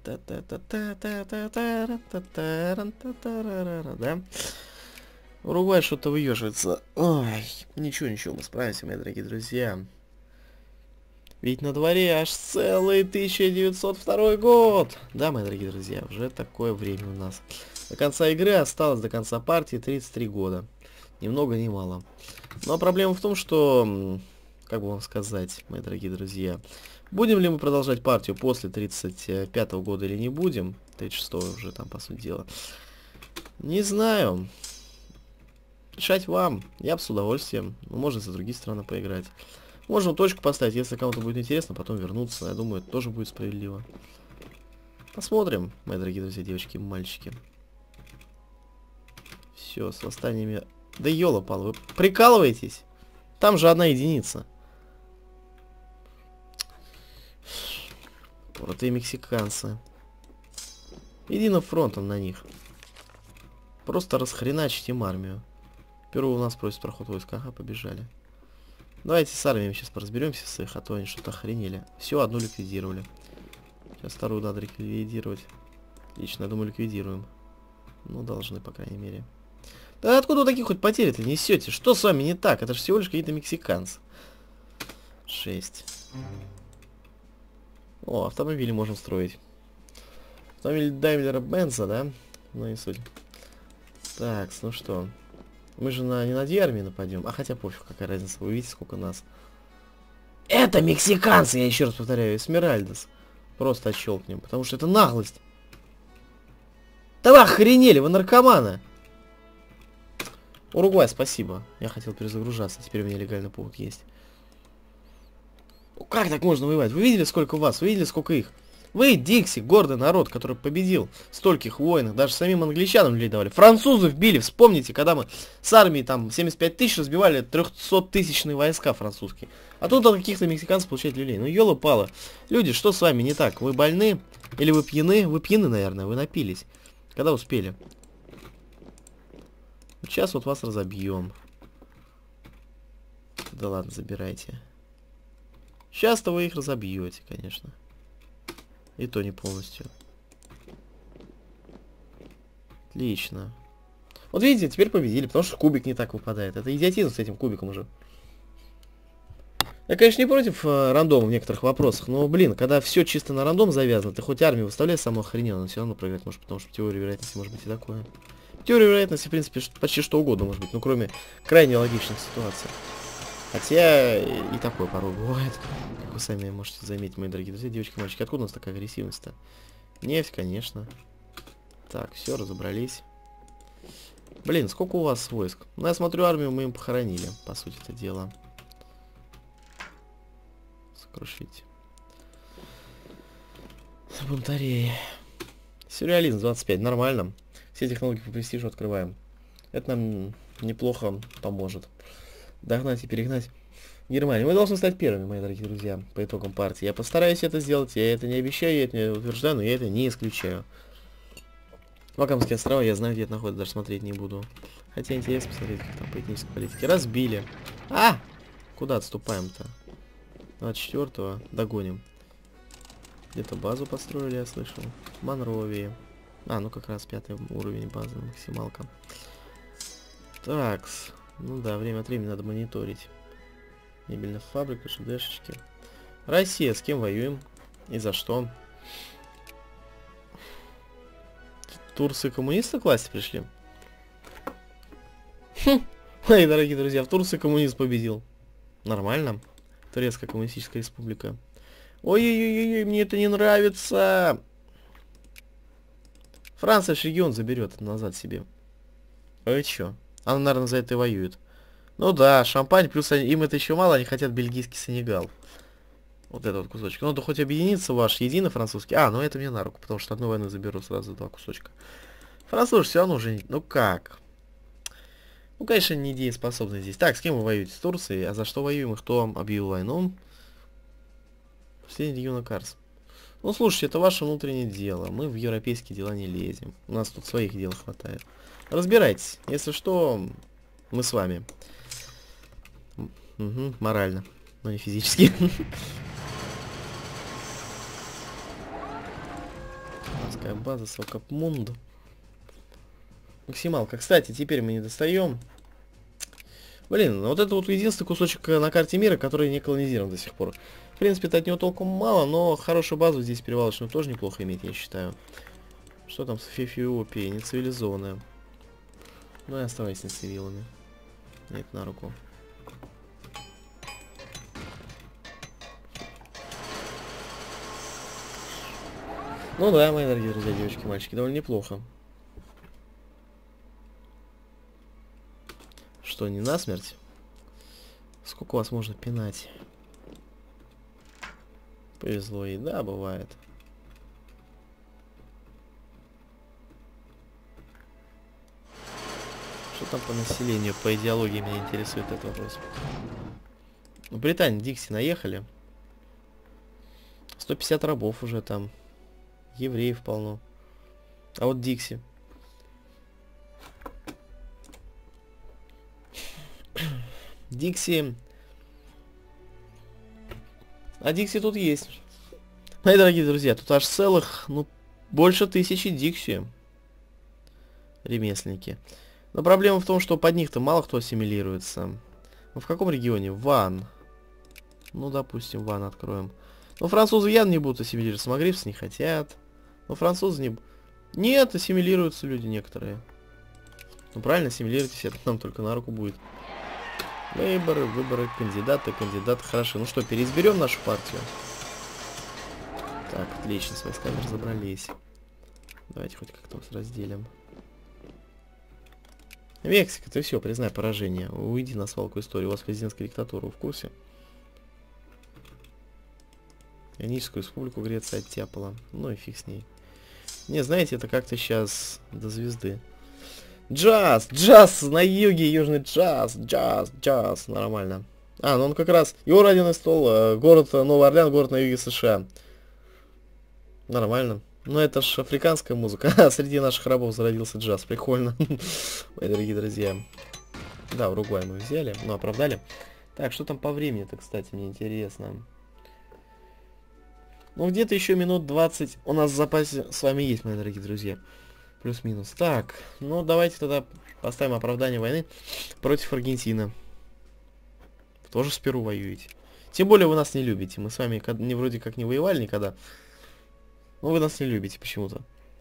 терн, да? Уругвай что-то выеживается. Ой, ничего, ничего, мы справимся, мои дорогие друзья. Ведь на дворе аж целый тысяча девятьсот второй год. Да, мои дорогие друзья, уже такое время у нас. До конца игры осталось, до конца партии тридцать три года. Ни много, ни мало. Но проблема в том, что, как бы вам сказать, мои дорогие друзья, будем ли мы продолжать партию после тридцать пятого года или не будем, тридцать шестого уже там, по сути дела, не знаю. Решать вам. Я бы с удовольствием. Ну, можно за другие страны поиграть. Можем точку поставить, если кому-то будет интересно, потом вернуться. Я думаю, это тоже будет справедливо. Посмотрим, мои дорогие друзья, девочки и мальчики. Все, с восстаниями... Да ёлопал, вы прикалываетесь? Там же одна единица. Крутые мексиканцы. Единым фронтом на них. Просто расхреначить им армию. Первый у нас просит проход войск. Ага, побежали. Давайте с армиями сейчас поразберемся с их, а то они что-то охренели. Все, одну ликвидировали. Сейчас вторую надо ликвидировать. Отлично, я думаю, ликвидируем. Ну, должны, по крайней мере. Да откуда вы такие хоть потери-то несете? Что с вами не так? Это же всего лишь какие-то мексиканцы. Шесть. О, автомобили можем строить. Автомобиль Даймлера Бенца, да? Ну и суть. Так, ну что... Мы же на, не на две армии нападем. А хотя пофиг, какая разница. Вы видите, сколько нас. Это мексиканцы, я еще раз повторяю. Эсмеральдас. Просто отщелкнем. Потому что это наглость. Да вы охренели, вы наркоманы. Уругвай, спасибо. Я хотел перезагружаться. Теперь у меня легальный повод есть. Ну, как так можно воевать? Вы видели, сколько вас? Вы видели, сколько их? Вы, Дикси, гордый народ, который победил в стольких войнах, даже самим англичанам людей давали. Французов били, вспомните, когда мы с армией там семьдесят пять тысяч разбивали трехсоттысячные войска французские. А тут от каких-то мексиканцев получать люлей. Ну, ёлы-палы. Люди, что с вами не так? Вы больны? Или вы пьяны? Вы пьяны, наверное, вы напились. Когда успели? Сейчас вот вас разобьем. Да ладно, забирайте. Сейчас-то вы их разобьете, конечно. И то не полностью. Отлично. Вот видите, теперь победили, потому что кубик не так выпадает. Это идиотизм с этим кубиком уже. Я, конечно, не против э, рандома в некоторых вопросах, но, блин, когда все чисто на рандом завязано, ты хоть армию выставляй самую охрененную, но все равно проиграть можешь, потому что теория вероятности может быть и такое. Теория вероятности, в принципе, почти что угодно может быть, ну, кроме крайне логичных ситуаций. Хотя и такое порой бывает. Как вы сами можете заметить, мои дорогие друзья, девочки, мальчики. Откуда у нас такая агрессивность-то? Нефть, конечно. Так, все, разобрались. Блин, сколько у вас войск? Ну, я смотрю, армию мы им похоронили, по сути это дело. Сокрушить. Бунтарей. Сюрреализм двадцать пять, нормально. Все технологии по престижу открываем. Это нам неплохо поможет. Догнать и перегнать Германию. Мы должны стать первыми, мои дорогие друзья, по итогам партии. Я постараюсь это сделать. Я это не обещаю, я это не утверждаю, но я это не исключаю. Вакамские острова, я знаю, где это находится, даже смотреть не буду. Хотя интересно посмотреть, как там по этнической политике. Разбили. А! Куда отступаем-то? двадцать четвёртого догоним. Где-то базу построили, я слышал. Монровии. А, ну как раз пятый уровень базы, максималка. Такс. Ну да, время от времени надо мониторить. Мебельная фабрика, ШДшечки. Россия, с кем воюем? И за что? Турции коммунисты к власти пришли? Хм, мои дорогие друзья, в Турции коммунист победил. Нормально. Турецкая коммунистическая республика. Ой-ой-ой, мне это не нравится. Франция ж регион заберет назад себе. А чё? Она, наверное, за это и воюет. Ну да, Шампань, плюс они, им это еще мало, они хотят бельгийский Сенегал. Вот этот вот кусочек. Ну да хоть объединиться ваш единый французский. А, ну это мне на руку, потому что одну войну заберу сразу два кусочка. Француз все равно уже... Ну как? Ну, конечно, не дееспособны здесь. Так, с кем вы воюете? С Турцией? А за что воюем и кто объявил войну? Последний регион Карс. Ну, слушайте, это ваше внутреннее дело. Мы в европейские дела не лезем. У нас тут своих дел хватает. Разбирайтесь. Если что, мы с вами. Угу, морально, но не физически. Морская база, Сокопмунд. Максималка. Кстати, теперь мы не достаем. Блин, ну вот это вот единственный кусочек на карте мира, который не колонизирован до сих пор. В принципе, от него толком мало, но хорошую базу здесь перевалочную тоже неплохо иметь, я считаю. Что там с Эфиопией? Не цивилизованная. Ну и оставайся с цивилами. Нет, на руку. Ну да, мои дорогие друзья, девочки, мальчики, довольно неплохо. Что, не насмерть? Сколько вас можно пинать? Повезло и да, бывает. Что там по населению, по идеологии меня интересует этот вопрос. В Британии, Дикси наехали. сто пятьдесят рабов уже там. Евреев полно. А вот Дикси. Дикси. А Дикси тут есть. Мои дорогие друзья, тут аж целых, ну, больше тысячи Дикси. Ремесленники. Но проблема в том, что под них-то мало кто ассимилируется. Ну, в каком регионе? Ван. Ну, допустим, Ван откроем. Ну, французы явно не будут ассимилироваться. Магрибцы не хотят. Но французы не... Нет, ассимилируются люди некоторые. Ну, правильно, ассимилируйтесь, это нам только на руку будет. Выборы, выборы, кандидаты, кандидаты. Хорошо, ну что, переизберем нашу партию? Так, отлично, с войсками разобрались. Давайте хоть как-то вас разделим. Мексика, ты все, признай поражение. Уйди на свалку истории. У вас президентская диктатура, в курсе? Ионическую республику Греция оттяпала. Ну и фиг с ней. Не, знаете, это как-то сейчас до звезды. Джаз! Джаз! На юге южный джаз! Джаз! Джаз! Нормально. А, ну он как раз... Его родиной стол, город Новый Орлеан, город на юге США. Нормально. Ну это ж африканская музыка. А среди наших рабов зародился джаз. Прикольно. Мои дорогие друзья. Да, Уругвай мы взяли. Ну, оправдали. Так, что там по времени-то, кстати, мне интересно. Ну, где-то еще минут двадцать у нас в запасе с вами есть, мои дорогие друзья. Плюс-минус. Так, ну давайте тогда поставим оправдание войны против Аргентины. Тоже с Перу воюете. Тем более вы нас не любите. Мы с вами не, вроде как не воевали никогда. Но вы нас не любите почему-то.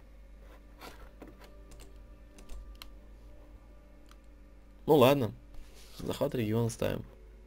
Ну ладно. Захват региона ставим.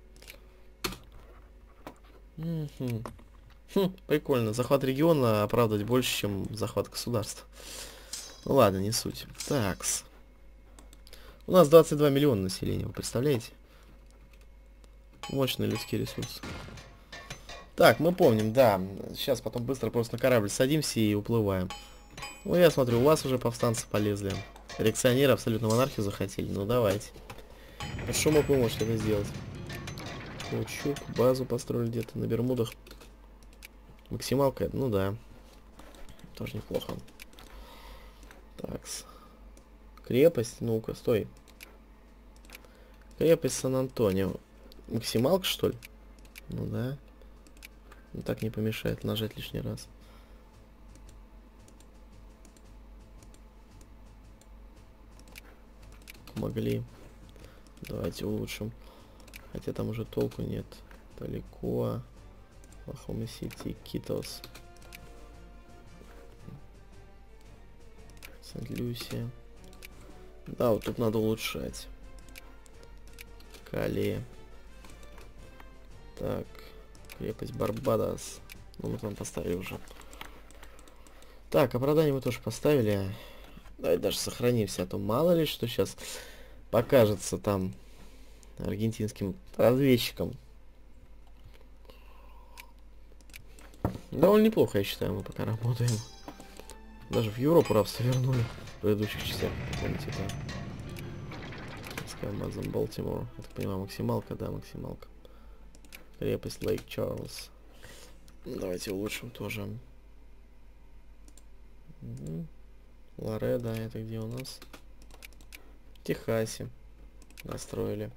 Угу. Хм, прикольно. Захват региона оправдывать больше, чем захват государства. Ну ладно, не суть. Такс. У нас двадцать два миллиона населения, вы представляете? Мощные людские ресурсы. Так, мы помним, да. Сейчас потом быстро просто на корабль садимся и уплываем. Ну, я смотрю, у вас уже повстанцы полезли. Реакционеры абсолютно монархию захотели. Ну, давайте. А что мог вы можете это сделать? Каучук, базу построили где-то на Бермудах. Максималка, ну да. Тоже неплохо. Такс. Крепость, ну-ка, стой. Крепость Сан-Антонио. Максималка, что ли? Ну да. Ну так не помешает нажать лишний раз. Могли. Давайте улучшим. Хотя там уже толку нет. Далеко. Лахома Сити, Китос. Сент-Люсия. Да, вот тут надо улучшать. Кали. Так. Крепость Барбадос. Ну, мы там поставили уже. Так, оправдание мы тоже поставили. Давай даже сохранимся, а то мало ли что сейчас покажется там аргентинским разведчикам. Довольно неплохо, я считаю, мы пока работаем. Даже в Европу рабство вернули в предыдущих частях, помните, да? Скайбазом Балтимор. Я так понимаю, максималка, да, максималка. Крепость Лейк Чарльз. Давайте улучшим тоже. Угу. Лоредо, это где у нас? В Техасе. Настроили.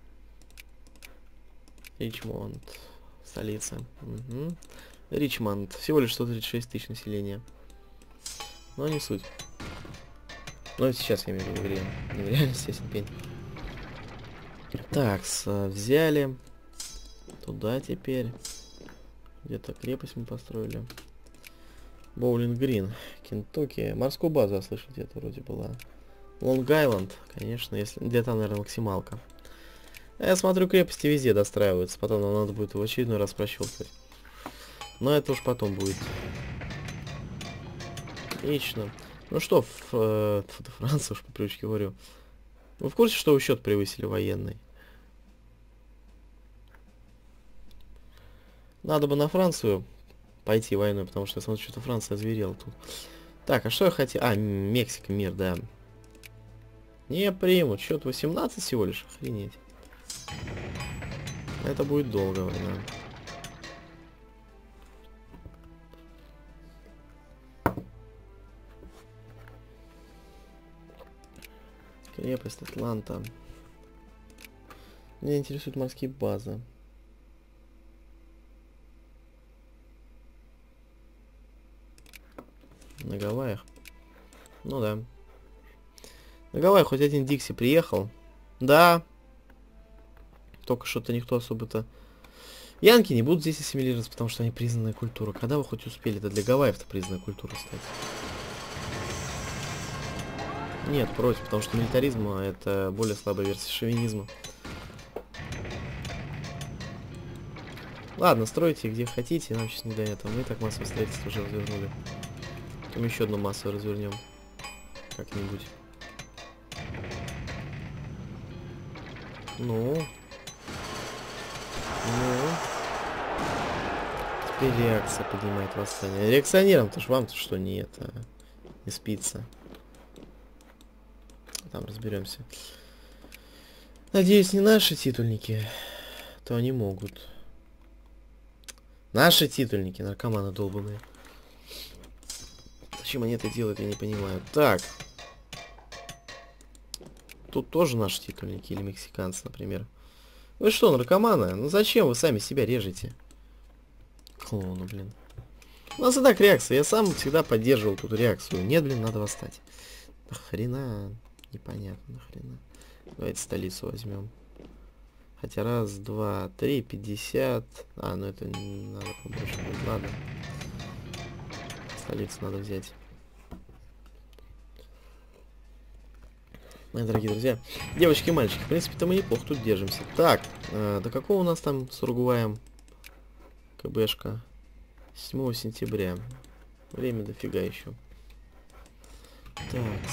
Ричмонд. Столица. Угу. Ричмонд. Всего лишь сто тридцать шесть тысяч населения. Но не суть. Но сейчас я имею в виду в игре. Не в реальности, ясен пень. Так, взяли. Туда теперь. Где-то крепость мы построили. Боулинг Грин, Кентукки. Морскую базу, я слышал, где-то вроде была. Лонг-Айленд, конечно, если где-то, наверное, максималка. А я смотрю, крепости везде достраиваются. Потом нам надо будет в очередной раз прощелкивать. Но это уж потом будет. Отлично. Ну что, в, э, Францию уж по привычке говорю. Вы в курсе, что вы счет превысили военный? Надо бы на Францию пойти войной, потому что я смотрю, что-то Франция озверела тут. Так, а что я хотел? А, Мексика, мир, да. Не примут. Счет восемнадцать всего лишь. Охренеть. Это будет долго война. Крепость Атланта. Меня интересуют морские базы. На Гавайях. Ну да. На Гавайях хоть один Дикси приехал. Да. Только что-то никто особо-то... Янки не будут здесь ассимилироваться, потому что они признанная культура. Когда вы хоть успели? Это для Гавайев-то признанная культура стать. Нет, против, потому что милитаризм — это более слабая версия шовинизма. Ладно, стройте где хотите, нам сейчас не до этого. Мы и так массовое строительство уже развернули. Потом еще одну массу развернем. Как-нибудь. Ну. Ну. Теперь реакция поднимает восстание. Реакционерам-то ж вам-то что не это. Не спится. Там разберемся. Надеюсь, не наши титульники. То они могут. Наши титульники, наркоманы долбаные. Зачем они это делают, я не понимаю. Так. Тут тоже наши титульники или мексиканцы, например. Вы что, наркоманы? Ну зачем вы сами себя режете? Клоуны, блин. У нас и так реакция. Я сам всегда поддерживал тут реакцию. Нет, блин, надо восстать. Нахрена? Непонятно, нахрена. Давайте столицу возьмем. Хотя раз, два, три, пятьдесят. А, ну это не надо побольше будет. Ладно. Столицу надо взять. Мои дорогие друзья. Девочки и мальчики, в принципе-то мы неплохо тут держимся. Так, э, до какого у нас там с Уругваем КБшка? седьмого сентября. Время дофига еще. Так.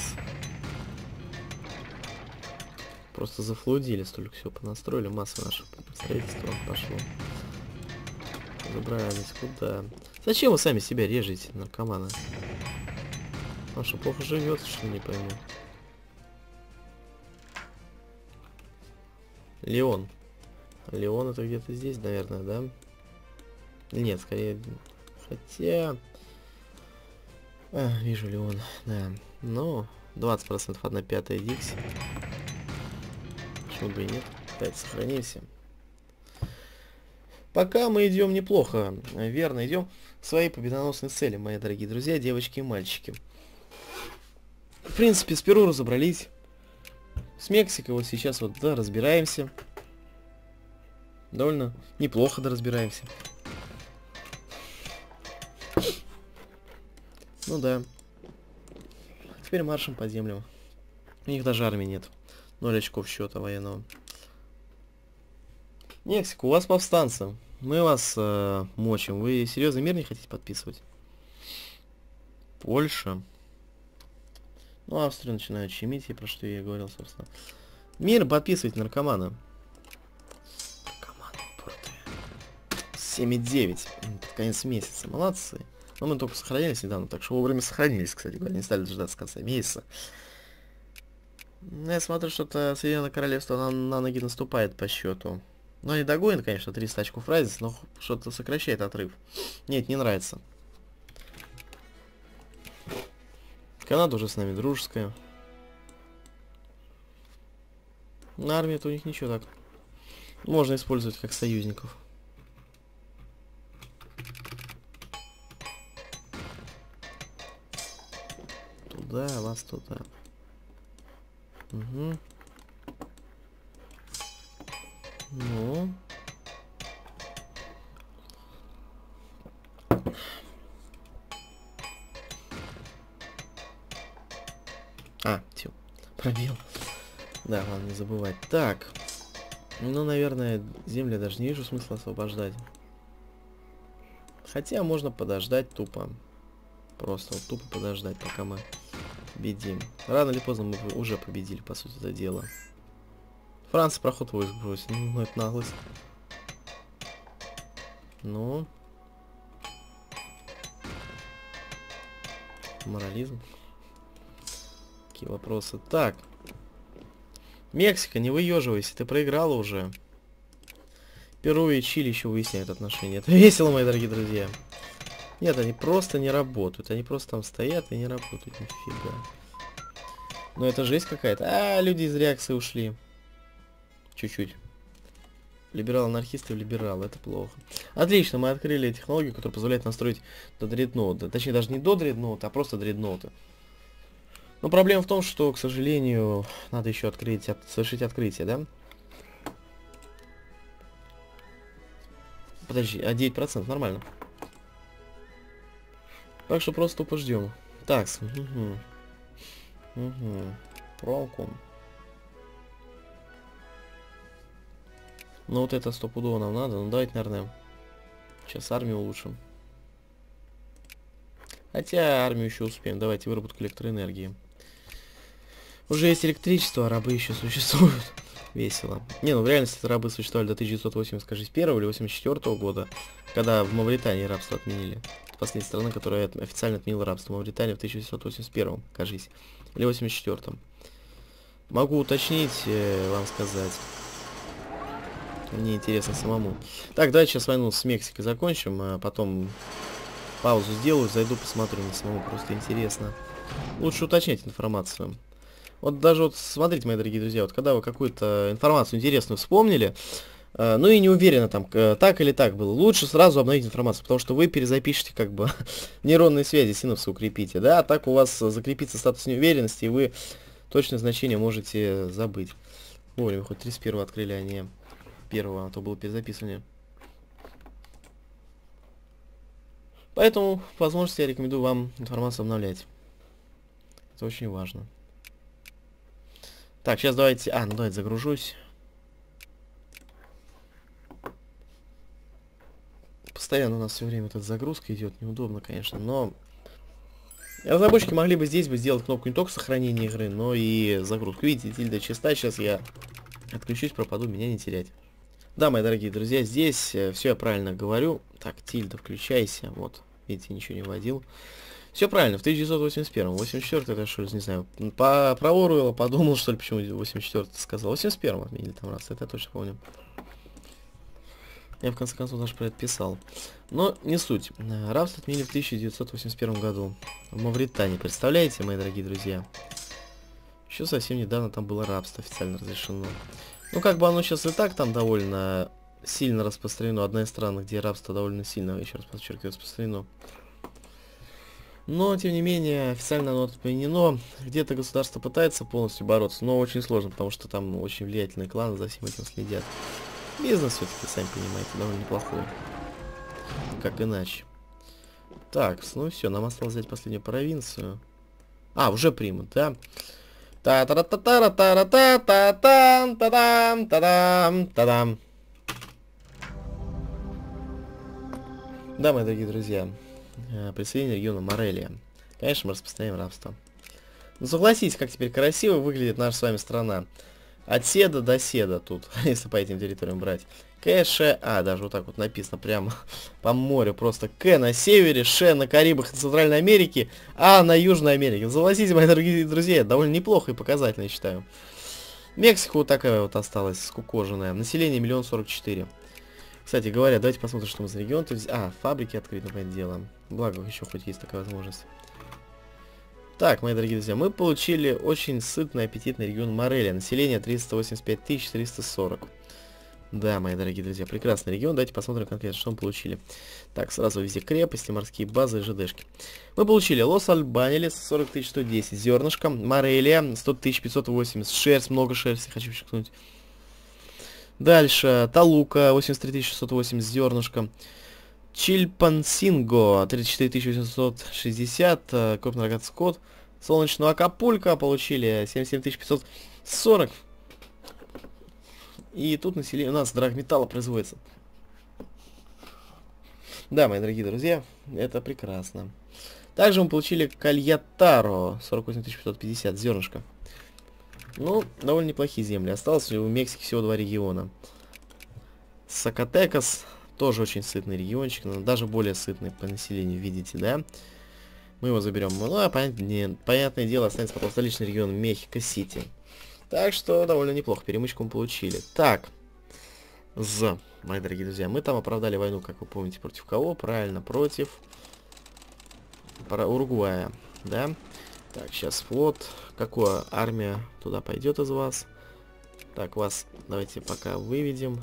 Просто зафлудили, столько всего понастроили. Масса наше строительство пошло. Забрались куда? Зачем вы сами себя режете, наркоманы? Он что, плохо живет, что ли, не пойму. Леон. Леон это где-то здесь, наверное, да? Нет, скорее... Хотя... А, вижу Леон, да. Ну, двадцать процентов одна пятая Дикси. Почему бы и нет? Давайте сохранимся. Пока мы идем неплохо. Верно, идем к своей победоносной цели, мои дорогие друзья, девочки и мальчики. В принципе, с Перу разобрались. С Мексикой вот сейчас вот, да, разбираемся. Довольно неплохо, да, разбираемся. Ну да. Теперь маршем по землям. У них даже армии нет. Ноль очков счета военного. Мексика, у вас повстанцы. Мы вас э, мочим. Вы серьезно мир не хотите подписывать? Польша. Ну, Австрию начинают щемить, и про что я говорил, собственно. Мир подписывать, наркоманы. Наркоманы, упоротые. семь и девять. Под конец месяца. Молодцы. Но мы только сохранились недавно, так что вовремя сохранились, кстати говоря. Не стали дождаться конца месяца. Я смотрю, что-то Соединенное Королевство на, на ноги наступает по счету. Но не догонит, конечно, триста очков разницы, но что-то сокращает отрыв. Нет, не нравится. Канада уже с нами дружеская. На армии-то у них ничего так. Можно использовать как союзников. Туда, вас туда. Угу. Ну. А, тю, пробил. Да, ладно, не забывать. Так. Ну, наверное, земли даже не вижу смысла освобождать. Хотя можно подождать тупо. Просто вот тупо подождать, пока мы победим. Рано или поздно мы уже победили, по сути, это дело. Франция проход войск бросит. Ну, ну, это наглость. Ну. Морализм. Какие вопросы? Так. Мексика, не выеживайся, ты проиграла уже. Перу и Чили еще выясняют отношения. Это весело, мои дорогие друзья. Нет, они просто не работают. Они просто там стоят и не работают. Нифига. Но это жесть какая-то. А, люди из реакции ушли. Чуть-чуть. Либерал-анархисты в либерал. Это плохо. Отлично, мы открыли технологию, которая позволяет настроить до дредноута. Точнее, даже не до дредноута, а просто дредноута. Но проблема в том, что, к сожалению, надо еще открыть, от, совершить открытие, да? Подожди, а девять процентов нормально. Так что просто тупо ждем. Так, угу. Угу. Пролком. Ну вот это стопудово нам надо. Ну давайте, наверное, сейчас армию улучшим. Хотя армию еще успеем. Давайте выработку электроэнергии. Уже есть электричество, а рабы еще существуют. Весело. Не, ну в реальности рабы существовали до тысяча девятьсот восемьдесят первого или восемьдесят четвёртого года, когда в Мавритании рабство отменили. Это последняя страна, которая официально отменила рабство. Мавритания в тысяча девятьсот восемьдесят первом, кажись. Или восемьдесят четвёртом. Могу уточнить, э, вам сказать. Мне интересно самому. Так, давайте сейчас войну с Мексикой закончим, а потом паузу сделаю, зайду, посмотрю, мне самому просто интересно. Лучше уточнять информацию. Вот даже вот, смотрите, мои дорогие друзья, вот когда вы какую-то информацию интересную вспомнили, э, ну и не уверены там, э, так или так было, лучше сразу обновить информацию, потому что вы перезапишете как бы нейронные связи, синапсы укрепите, да, а так у вас закрепится статус неуверенности, и вы точное значение можете забыть. Ой, мы хоть тридцать первого открыли, а не первого, а то было перезаписывание. Поэтому, по возможности, я рекомендую вам информацию обновлять. Это очень важно. Так, сейчас давайте... А, ну давайте загружусь. Постоянно у нас все время эта загрузка идет. Неудобно, конечно, но... Разработчики могли бы здесь бы сделать кнопку не только сохранения игры, но и загрузку. Видите, тильда чиста. Сейчас я отключусь, пропаду, меня не терять. Да, мои дорогие друзья, здесь э, все я правильно говорю. Так, тильда, включайся. Вот, видите, ничего не вводил. Все правильно, в тысяча девятьсот восемьдесят первом, восемьдесят четвёртый, это что ли, не знаю, по, про Оруэлла подумал, что ли, почему восемьдесят четвёртый сказал. восемьдесят первом отменили там раз, это я точно помню. Я в конце концов даже про это писал. Но не суть. Рабство отменили в тысяча девятьсот восемьдесят первом году. В Мавритании, представляете, мои дорогие друзья? Еще совсем недавно там было рабство официально разрешено. Ну, как бы оно сейчас и так там довольно сильно распространено. Одна из стран, где рабство довольно сильно, еще раз подчеркиваю, распространено. Но, тем не менее, официально оно отменено. Где-то государство пытается полностью бороться, но очень сложно, потому что там очень влиятельные кланы за всем этим следят. Бизнес все-таки, сами понимаете, довольно неплохой. Как иначе. Так, ну все, нам осталось взять последнюю провинцию. А, уже примут, да? Та-та-та-та-та-та-та-та-та-та-та-та-та-та. Да, мои дорогие друзья, присоединение региона Морелия. Конечно, мы распространяем рабство. Ну, согласитесь, как теперь красиво выглядит наша с вами страна. От седа до седа тут, если по этим территориям брать. Кэше, а, даже вот так вот написано прямо по морю. Просто К на севере, Ш на Карибах и Центральной Америке, А на Южной Америке. Согласитесь, мои дорогие друзья, это довольно неплохо и показательно, я считаю. Мексика вот такая вот осталась, скукоженная. Население миллион сорок четыре. Кстати говоря, давайте посмотрим, что мы за регион. А, фабрики открыты, по делам. Благо, еще хоть есть такая возможность. Так, мои дорогие друзья, мы получили очень сытный, аппетитный регион Морелия. Население триста восемьдесят пять тысяч триста сорок. Да, мои дорогие друзья, прекрасный регион. Давайте посмотрим конкретно, что мы получили. Так, сразу везде крепости, морские базы и ЖДшки. Мы получили Лос-Альбанилес сорок тысяч сто десять, зернышко, Морелия сто тысяч пятьсот восемьдесят, шерсть, много шерсти, хочу подчеркнуть. Дальше, Талука, восемьдесят три тысячи шестьсот восемьдесят зернышко. Чильпансинго, тридцать четыре тысячи восемьсот шестьдесят, крупный рогатый скот. Солнечного Акапулько получили семьдесят семь тысяч пятьсот сорок. И тут население у нас драгметалла производится. Да, мои дорогие друзья, это прекрасно. Также мы получили Кальятаро, сорок восемь тысяч пятьсот пятьдесят, зернышко. Ну, довольно неплохие земли. Осталось у Мексики всего два региона. Сакатекас, тоже очень сытный региончик, но даже более сытный по населению, видите, да? Мы его заберем. Ну, а понятное, понятное дело, останется потом столичный регион Мехико-Сити. Так что довольно неплохо перемычку мы получили. Так, З, мои дорогие друзья, мы там оправдали войну, как вы помните, против кого? Правильно, против Уругвая, да? Так, сейчас флот. Какая армия туда пойдет из вас? Так, вас давайте пока выведем.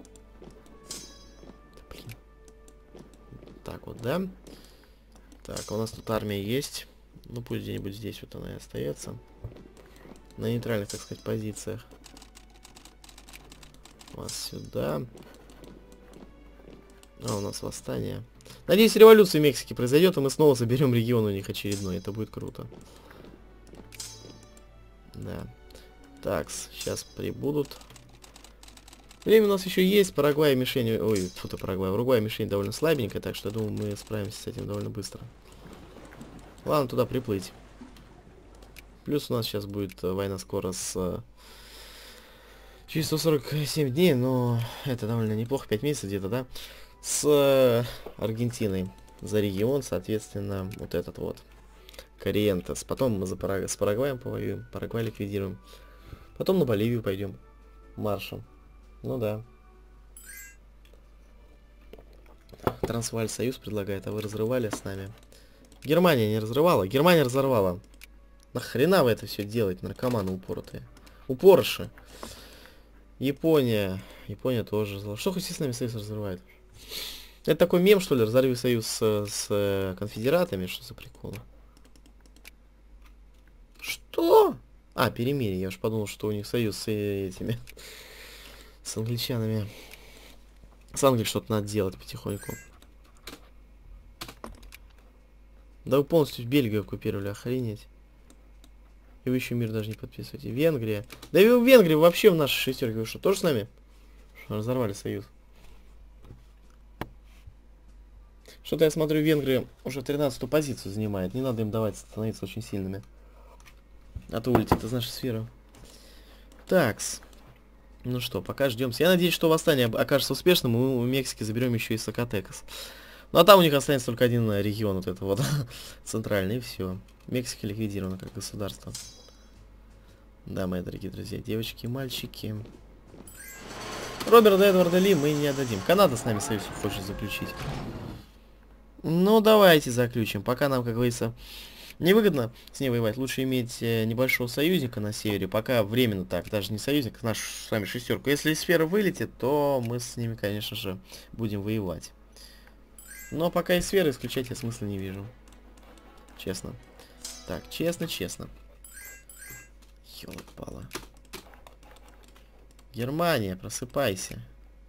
Блин. Так вот, да? Так, у нас тут армия есть. Ну, пусть где-нибудь здесь вот она и остается. На нейтральных, так сказать, позициях. Вас сюда. А, у нас восстание. Надеюсь, революция в Мексике произойдет, и мы снова заберем регион у них очередной. Это будет круто. Да. Так, сейчас прибудут. Время у нас еще есть. Парагвай мишень... Ой, тут и Парагвай. Уругвай мишень довольно слабенькая, так что я думаю, мы справимся с этим довольно быстро. Ладно, туда приплыть. Плюс у нас сейчас будет война скоро с... Через сто сорок семь дней, но это довольно неплохо. пять месяцев где-то, да? С Аргентиной. За регион, соответственно, вот этот вот. Кориентес. Потом мы за Параг... с Парагваем повоюем. Парагвай ликвидируем. Потом на Боливию пойдем. Маршем. Ну да. Трансвааль союз предлагает, а вы разрывали с нами. Германия не разрывала. Германия разорвала. Нахрена вы это все делаете, наркоманы упоротые? Упорыши. Япония. Япония тоже разорвала. Что хоть с нами союз разрывает? Это такой мем, что ли? Разорви союз с, с конфедератами? Что за прикол? Что? А, перемирие. Я уж подумал, что у них союз с этими... С англичанами. С Англией что-то надо делать потихоньку. Да вы полностью Бельгию оккупировали, охренеть. И вы еще мир даже не подписываете. Венгрия. Да и в Венгрии вообще в нашей шестерке. Вы что, тоже с нами? Что, разорвали союз? Что-то я смотрю, Венгрия уже тринадцатую позицию занимает. Не надо им давать становиться очень сильными. А то улетит из нашей сферы. Такс. Ну что, пока ждем. Я надеюсь, что восстание окажется успешным, и мы у Мексики заберем еще и Сакатекас. Ну а там у них останется только один регион, вот это вот, центральный, и все. Мексика ликвидирована как государство. Да, мои дорогие друзья, девочки и мальчики. Роберта Эдварда Ли мы не отдадим. Канада с нами союз хочет заключить. Ну, давайте заключим. Пока нам, как говорится, невыгодно с ней воевать. Лучше иметь э, небольшого союзника на севере. Пока временно так, даже не союзник, наш с вами шестерку. Если сфера вылетит, то мы с ними, конечно же, будем воевать. Но пока и сферы исключать я смысла не вижу. Честно. Так, честно, честно. Ёлок-пала. Германия, просыпайся.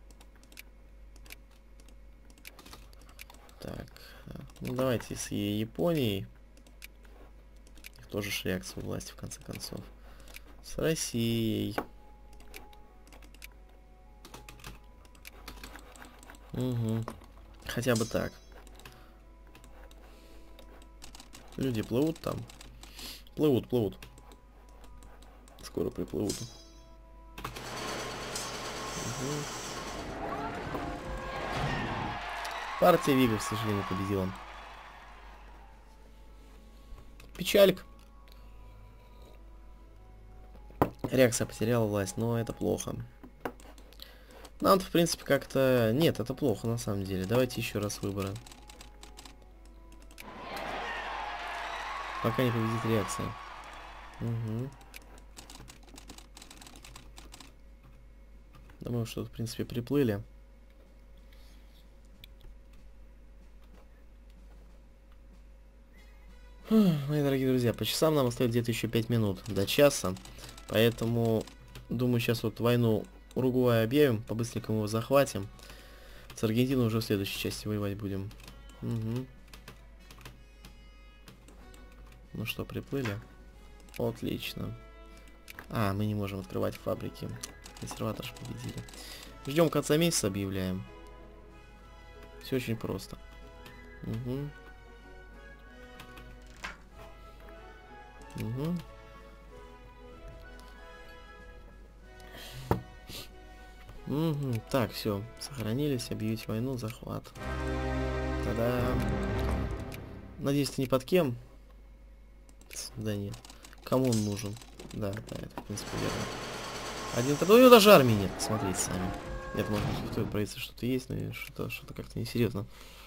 Так, ну давайте с Японией. Тоже ж реакция власти, в конце концов. С Россией. Угу. Хотя бы так. Люди плывут там. Плывут, плывут. Скоро приплывут. Угу. Партия Вига, к сожалению, победила. Печалька. Реакция потеряла власть, но это плохо. Нам-то, в принципе, как-то... Нет, это плохо, на самом деле. Давайте еще раз выборы. Пока не победит реакция. Угу. Думаю, что, в принципе, приплыли. Мои дорогие друзья, по часам нам остается где-то еще пять минут до часа. Поэтому, думаю, сейчас вот войну Уругвай объявим, по-быстренькому его захватим. С Аргентиной уже в следующей части воевать будем. Угу. Ну что, приплыли? Отлично. А, мы не можем открывать фабрики. Консерватор же победили. Ждем конца месяца, объявляем. Все очень просто. Угу. Угу. Угу. Так, все. Сохранились. Объявить войну. Захват. Та-дам. Надеюсь, ты не под кем? Да нет. Кому он нужен? Да, да, это в принципе верно. Один тогда у него даже армии нет, смотрите сами. Нет, может быть, в той правительстве что-то есть, но что-то что-то как-то несерьезно.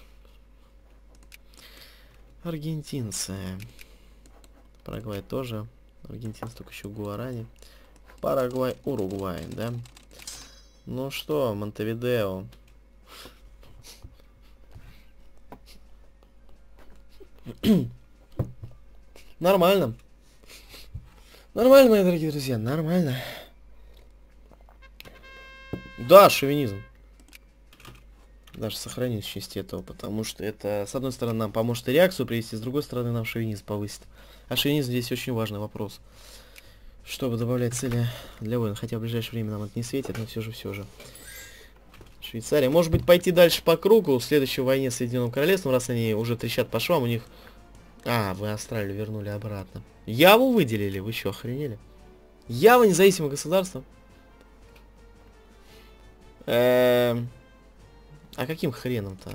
Аргентинцы. Парагвай тоже. Аргентинцы только еще Гуарани. Парагвай, Уругвай, да? Ну что, Монтевидео. Нормально. Нормально, мои дорогие друзья, нормально. Да, шовинизм. Даже сохранить в части этого, потому что это, с одной стороны, нам поможет и реакцию привести, с другой стороны, нам шовинизм повысит. А шовинизм здесь очень важный вопрос. Чтобы добавлять цели для войн, хотя в ближайшее время нам это не светит, но все же, все же. Швейцария. Может быть, пойти дальше по кругу, в следующей войне с Соединенным Королевством, раз они уже трещат по швам, у них... А, вы Австралию вернули обратно. Яву выделили? Вы что, охренели? Ява независимое государство? Эм... А каким хреном-то?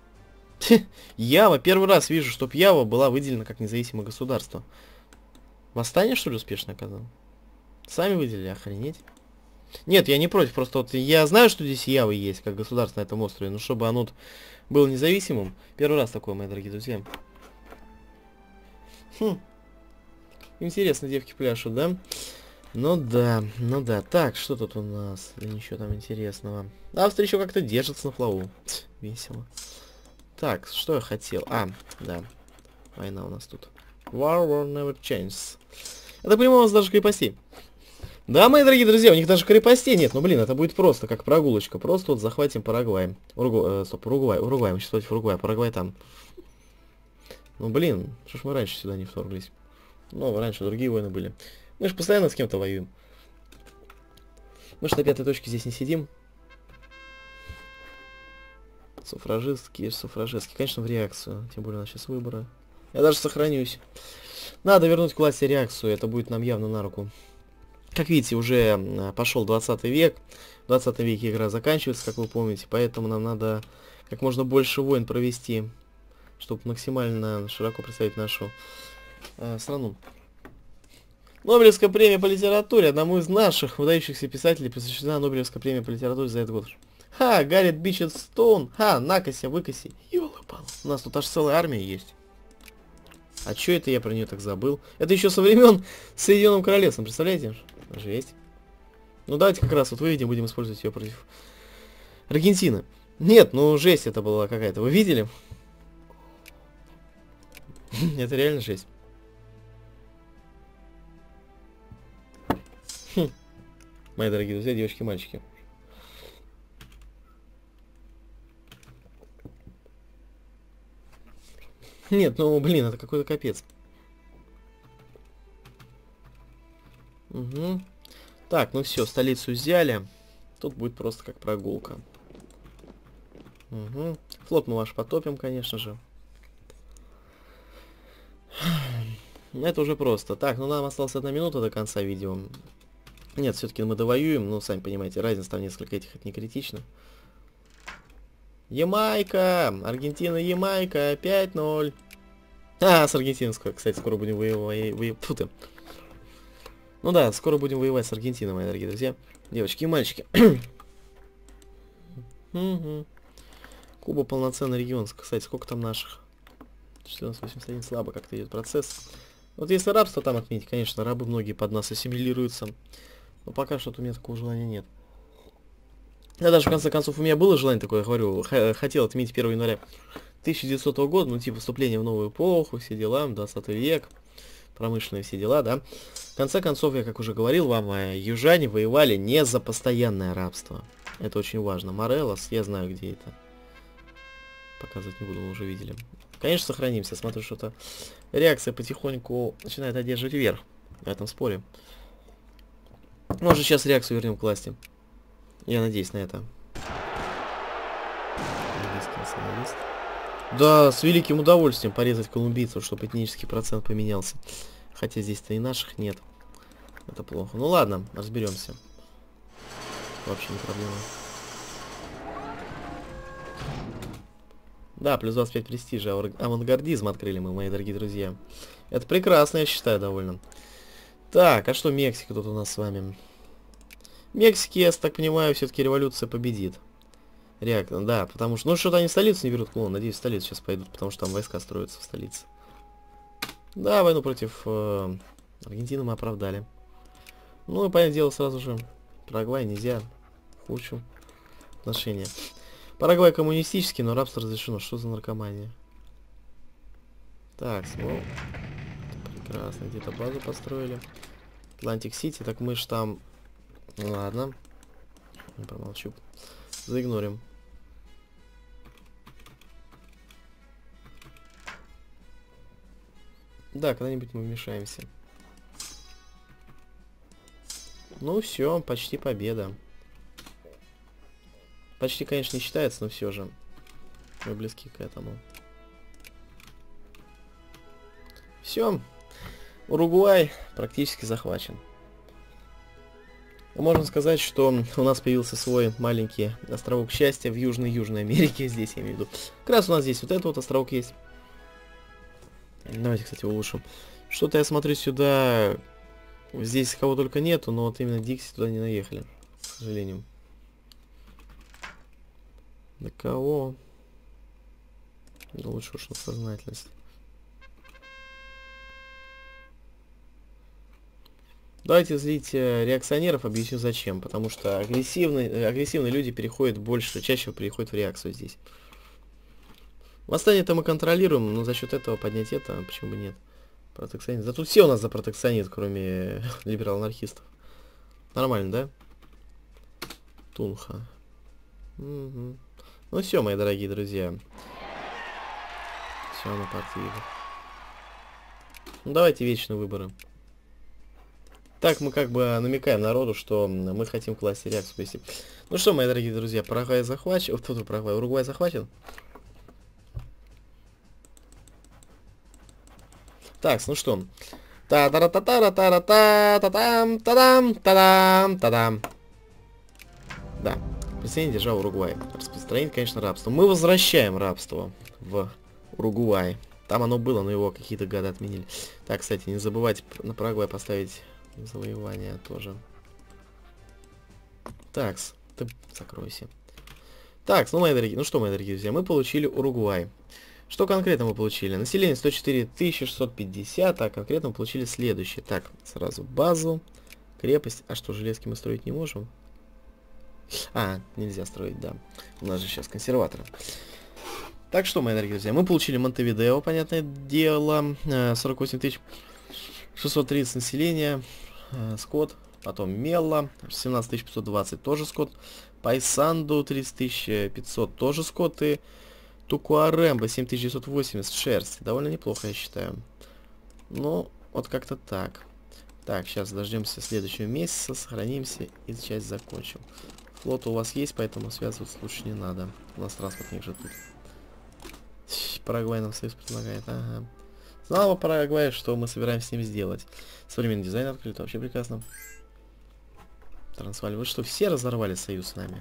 Ява, первый раз вижу, чтоб Ява была выделена как независимое государство. Восстание, что ли, успешно оказал? Сами выделили, охренеть. Нет, я не против, просто вот я знаю, что здесь Ява есть, как государство на этом острове, но чтобы оно было независимым, первый раз такое, мои дорогие друзья. Хм. Интересно, девки пляшут, да? Ну да, ну да. Так, что тут у нас? Да ничего там интересного. Австрия еще как-то держится на плаву. Весело. Так, что я хотел? А, да. Война у нас тут. War will never change. Это прямо у нас даже крепостей. Да, мои дорогие друзья, у них даже крепостей нет. Ну, блин, это будет просто как прогулочка. Просто вот захватим Парагвай. Уругу... Э, стоп, Уругвай. Уругвай. Мы сейчас против Уругвая. Парагвай там. Ну, блин, что ж мы раньше сюда не вторглись? Ну, раньше другие войны были. Мы же постоянно с кем-то воюем. Мы же на пятой точке здесь не сидим. Суфражистки, суфражистки. Конечно, в реакцию. Тем более у нас сейчас выборы. Я даже сохранюсь. Надо вернуть к власти реакцию. Это будет нам явно на руку. Как видите, уже пошел двадцатый век. В двадцатом веке игра заканчивается, как вы помните. Поэтому нам надо как можно больше войн провести, чтобы максимально широко представить нашу э, страну. Нобелевская премия по литературе. Одному из наших выдающихся писателей присвящена Нобелевская премия по литературе за этот год. Ха, Гаррит Бичет Стоун. Ха, накося, выкоси. Ёлы-палы. У нас тут аж целая армия есть. А чё это я про нее так забыл? Это еще со времен Соединенным Королевством, представляете? Жесть. Ну давайте как раз вот выведем, будем использовать ее против Аргентины. Нет, ну жесть это была какая-то. Вы видели? Это реально жесть. Хм. Мои дорогие друзья, девочки и мальчики. Нет, ну блин, это какой-то капец. Угу. Так, ну все, столицу взяли. Тут будет просто как прогулка. Угу. Флот мы ваш потопим, конечно же. Это уже просто. Так, ну нам осталась одна минута до конца видео. Нет, все-таки мы довоюем. Ну, сами понимаете, разница там несколько этих, это не критично. Ямайка! Аргентина, Ямайка, пять ноль. А, с Аргентиной, кстати, скоро будем воевать. Ну да, скоро будем воевать с Аргентиной, мои дорогие друзья. Девочки и мальчики. Куба полноценный регион. Кстати, сколько там наших? четырнадцать восемьдесят один, слабо как-то идет процесс. Вот если рабство там отметить, конечно, рабы многие под нас ассимилируются. Но пока что у меня такого желания нет. Я даже, в конце концов, у меня было желание такое, я говорю, хотел отметить первого января тысяча девятисотого года, ну, типа, вступление в новую эпоху, все дела, двадцатый век. промышленные все дела, да. В конце концов, я как уже говорил вам, южане воевали не за постоянное рабство. Это очень важно. Морелос, я знаю, где это. Показывать не буду, мы уже видели. Конечно, сохранимся. Смотрю, что-то реакция потихоньку начинает одерживать верх в этом споре. Может, сейчас реакцию вернем к власти. Я надеюсь на это. Да, с великим удовольствием порезать колумбийцев, чтобы этнический процент поменялся. Хотя здесь-то и наших нет. Это плохо. Ну ладно, разберемся. Вообще не проблема. Да, плюс двадцать пять престижа. Авангардизм открыли мы, мои дорогие друзья. Это прекрасно, я считаю, довольно. Так, а что Мексика тут у нас с вами? Мексики, я так понимаю, все-таки революция победит. Реактор, да, потому что... Ну, что-то они столицу не берут, клон. Надеюсь, в столицу сейчас пойдут, потому что там войска строятся в столице. Да, войну против э, Аргентины мы оправдали. Ну, и, понятное дело, сразу же Парагвай нельзя. Худшим отношения. Парагвай коммунистический, но рабство разрешено. Что за наркомания? Так, ну... Прекрасно, где-то базу построили. Атлантик-Сити, так мы ж там... Ладно. Не промолчу. Заигнорим. Да, когда-нибудь мы вмешаемся. Ну все, почти победа. Почти, конечно, не считается, но все же. Мы близки к этому. Все. Уругвай практически захвачен. Можно сказать, что у нас появился свой маленький островок счастья в Южной-Южной Америке. Здесь я имею в виду. Как раз у нас здесь вот этот вот островок есть. Давайте, кстати, улучшим. Что-то я смотрю сюда. Здесь кого только нету, но вот именно Дикси туда не наехали. К сожалению. До кого? Да лучше уж на сознательность. Давайте злить э, реакционеров, объясню зачем. Потому что агрессивные, агрессивные люди переходят больше, чаще переходят в реакцию здесь. Восстание-то мы контролируем, но за счет этого поднять это, почему бы нет. Протекционизм. Да тут все у нас за протекционизм, кроме либерал-анархистов. Нормально, да? Тунха. Угу. Ну все, мои дорогие друзья. Все на партии. Ну давайте вечные выборы. Так мы как бы намекаем народу, что мы хотим к власти реакцию повести. Ну что, мои дорогие друзья, Парагвай захвачен. Вот тут Парагвай, Уругвай захвачен. Так, ну что? та та та та та та та та там та-дам, та-дам, та-дам. Да. Присоединение державы Уругвай. Распространение, конечно, рабство. Мы возвращаем рабство в Уругвай. Там оно было, но его какие-то гады отменили. Так, кстати, не забывайте на Парагвай поставить завоевание тоже. Такс, ты закройся. Так, ну мои дорогие, ну что, мои дорогие друзья, мы получили Уругвай. Что конкретно мы получили? Население сто четыре тысячи шестьсот пятьдесят, а конкретно мы получили следующее. Так, сразу базу, крепость. А что, железки мы строить не можем? А, нельзя строить, да. У нас же сейчас консерваторы. Так что, мои дорогие друзья, мы получили Монтевидео, понятное дело. сорок восемь тысяч шестьсот тридцать населения. Скот. Потом Мелла. семнадцать тысяч пятьсот двадцать тоже скот. Пайсанду тридцать тысяч пятьсот тоже скот. И Тукуарембо семь тысяч девятьсот восемьдесят шерсть. Довольно неплохо, я считаю. Ну, вот как-то так. Так, сейчас дождемся следующего месяца, сохранимся и часть закончим. Флот у вас есть, поэтому связываться лучше не надо. У нас транспортник же тут. Парагвай нам союз предлагает. Ага. Знал бы Парагвай, что мы собираемся с ним сделать. Современный дизайн открыт, вообще прекрасно. Трансваль, вы что, все разорвали союз с нами?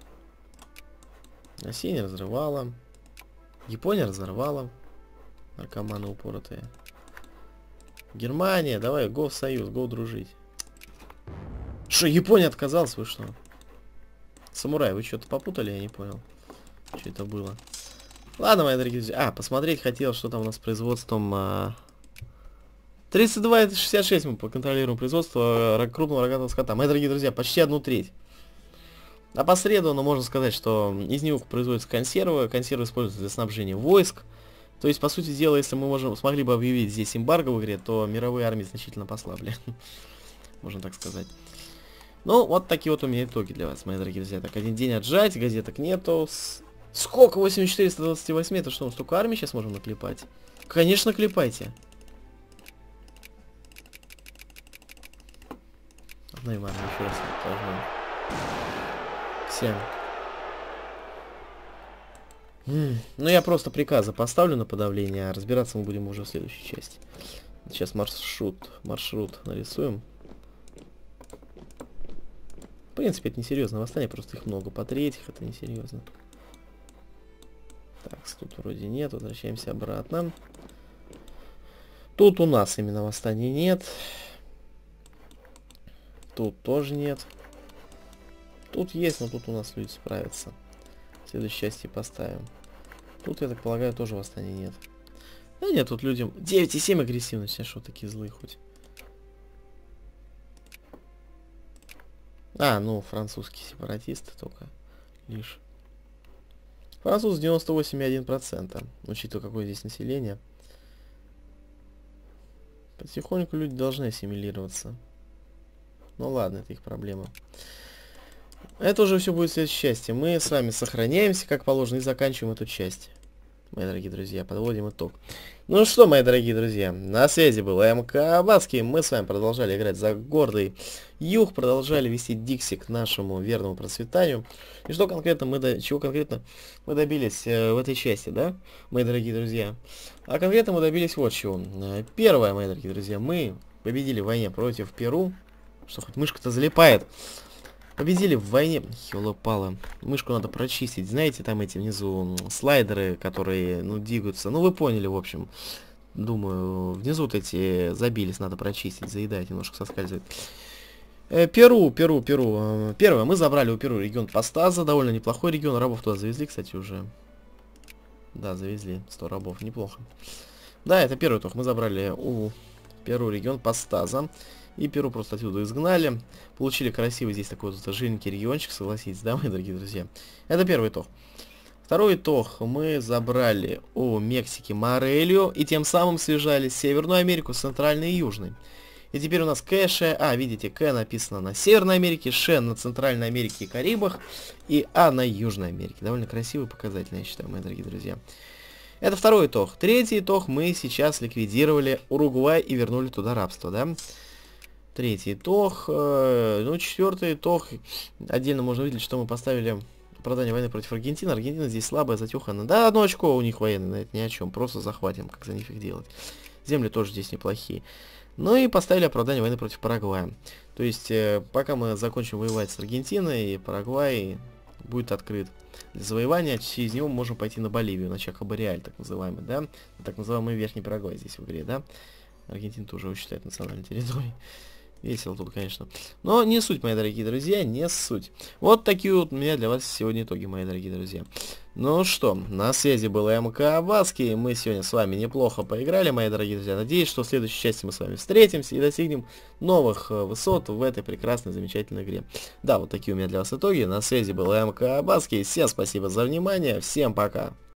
Россия не разрывала. Япония разорвала. Наркоманы упоротые. Германия, давай, го в союз, го дружить. Что, Япония отказалась, вы что? Самурай, вы что-то попутали, я не понял. Что это было? Ладно, мои дорогие друзья. А, посмотреть хотел, что там у нас с производством. А... тридцать два шестьдесят шесть мы контролируем производство а, крупного рогатого скота. Мои дорогие друзья, почти одну треть. Опосредованно можно сказать, что из него производятся консервы. Консервы используются для снабжения войск. То есть, по сути дела, если мы можем, смогли бы объявить здесь эмбарго в игре, то мировые армии значительно послабли. Можно так сказать. Ну, вот такие вот у меня итоги для вас, мои дорогие друзья. Так, один день отжать, газеток нету. С... Сколько? восемь тысяч четыреста двадцать восемь? Это что, мы столько армий сейчас можем наклепать? Конечно, клепайте. Одной армии еще раз должны. Всем. М-м. Ну, я просто приказы поставлю на подавление, а разбираться мы будем уже в следующей части. Сейчас маршрут, маршрут нарисуем. В принципе, это несерьезно восстание, просто их много. По третьих это несерьезно. Так, тут вроде нет, возвращаемся обратно. Тут у нас именно восстания нет. Тут тоже нет. Тут есть, но тут у нас люди справятся. В следующей части поставим. Тут, я так полагаю, тоже восстания нет. Да нет, тут людям... девять и семь агрессивность, а что такие злые хоть? А, ну, французские сепаратисты только лишь. Француз девяносто восемь и одна десятая процента, учитывая, какое здесь население. Потихоньку люди должны ассимилироваться. Ну ладно, это их проблема. Это уже все будет в следующей части. Мы с вами сохраняемся, как положено, и заканчиваем эту часть. Мои дорогие друзья, подводим итог. Ну что, мои дорогие друзья, на связи был МК Баски. Мы с вами продолжали играть за гордый юг, продолжали вести Дикси к нашему верному процветанию. И что конкретно мы до... чего конкретно мы добились э, в этой части, да, мои дорогие друзья? А конкретно мы добились вот чего. Первое, мои дорогие друзья, мы победили в войне против Перу. Что хоть мышка-то залипает. Победили в войне. Ёлопало. Мышку надо прочистить. Знаете, там эти внизу слайдеры, которые, ну, двигаются. Ну, вы поняли, в общем. Думаю, внизу вот эти забились, надо прочистить. Заедает, немножко соскальзывает. Э, Перу, Перу, Перу. Первое, мы забрали у Перу регион Пастаза. Довольно неплохой регион. Рабов туда завезли, кстати, уже. Да, завезли. сто рабов. Неплохо. Да, это первый итог. Мы забрали у Перу регион Пастаза. И Перу просто отсюда изгнали. Получили красивый здесь такой вот жирненький региончик, согласитесь, да, мои дорогие друзья? Это первый итог. Второй итог. Мы забрали у Мексики Морелью. И тем самым связали Северную Америку с Центральной и Южной. И теперь у нас К, Ш, А, видите, К написано на Северной Америке, Ш на Центральной Америке и Карибах, и А на Южной Америке. Довольно красивый показатель, я считаю, мои дорогие друзья. Это второй итог. Третий итог. Мы сейчас ликвидировали Уругвай и вернули туда рабство, да? Третий итог. Э, ну, четвертый итог. Отдельно можно выделить, что мы поставили продание войны против Аргентины. Аргентина здесь слабая, затюхана. Да, одно очко у них военное, на это ни о чем. Просто захватим, как за них их делать. Земли тоже здесь неплохие. Ну и поставили оправдание войны против Парагвая. То есть, э, пока мы закончим воевать с Аргентиной, Парагвай будет открыт для завоевания. Через него мы можем пойти на Боливию, на Чакобареаль, так называемый, да? Так называемый Верхний Парагвай здесь в игре, да? Аргентина тоже его считает национальной территорией. Весело тут, конечно. Но не суть, мои дорогие друзья, не суть. Вот такие вот у меня для вас сегодня итоги, мои дорогие друзья. Ну что, на связи был МК Баски. Мы сегодня с вами неплохо поиграли, мои дорогие друзья. Надеюсь, что в следующей части мы с вами встретимся и достигнем новых высот в этой прекрасной, замечательной игре. Да, вот такие у меня для вас итоги. На связи был МК Баски. Всем спасибо за внимание. Всем пока.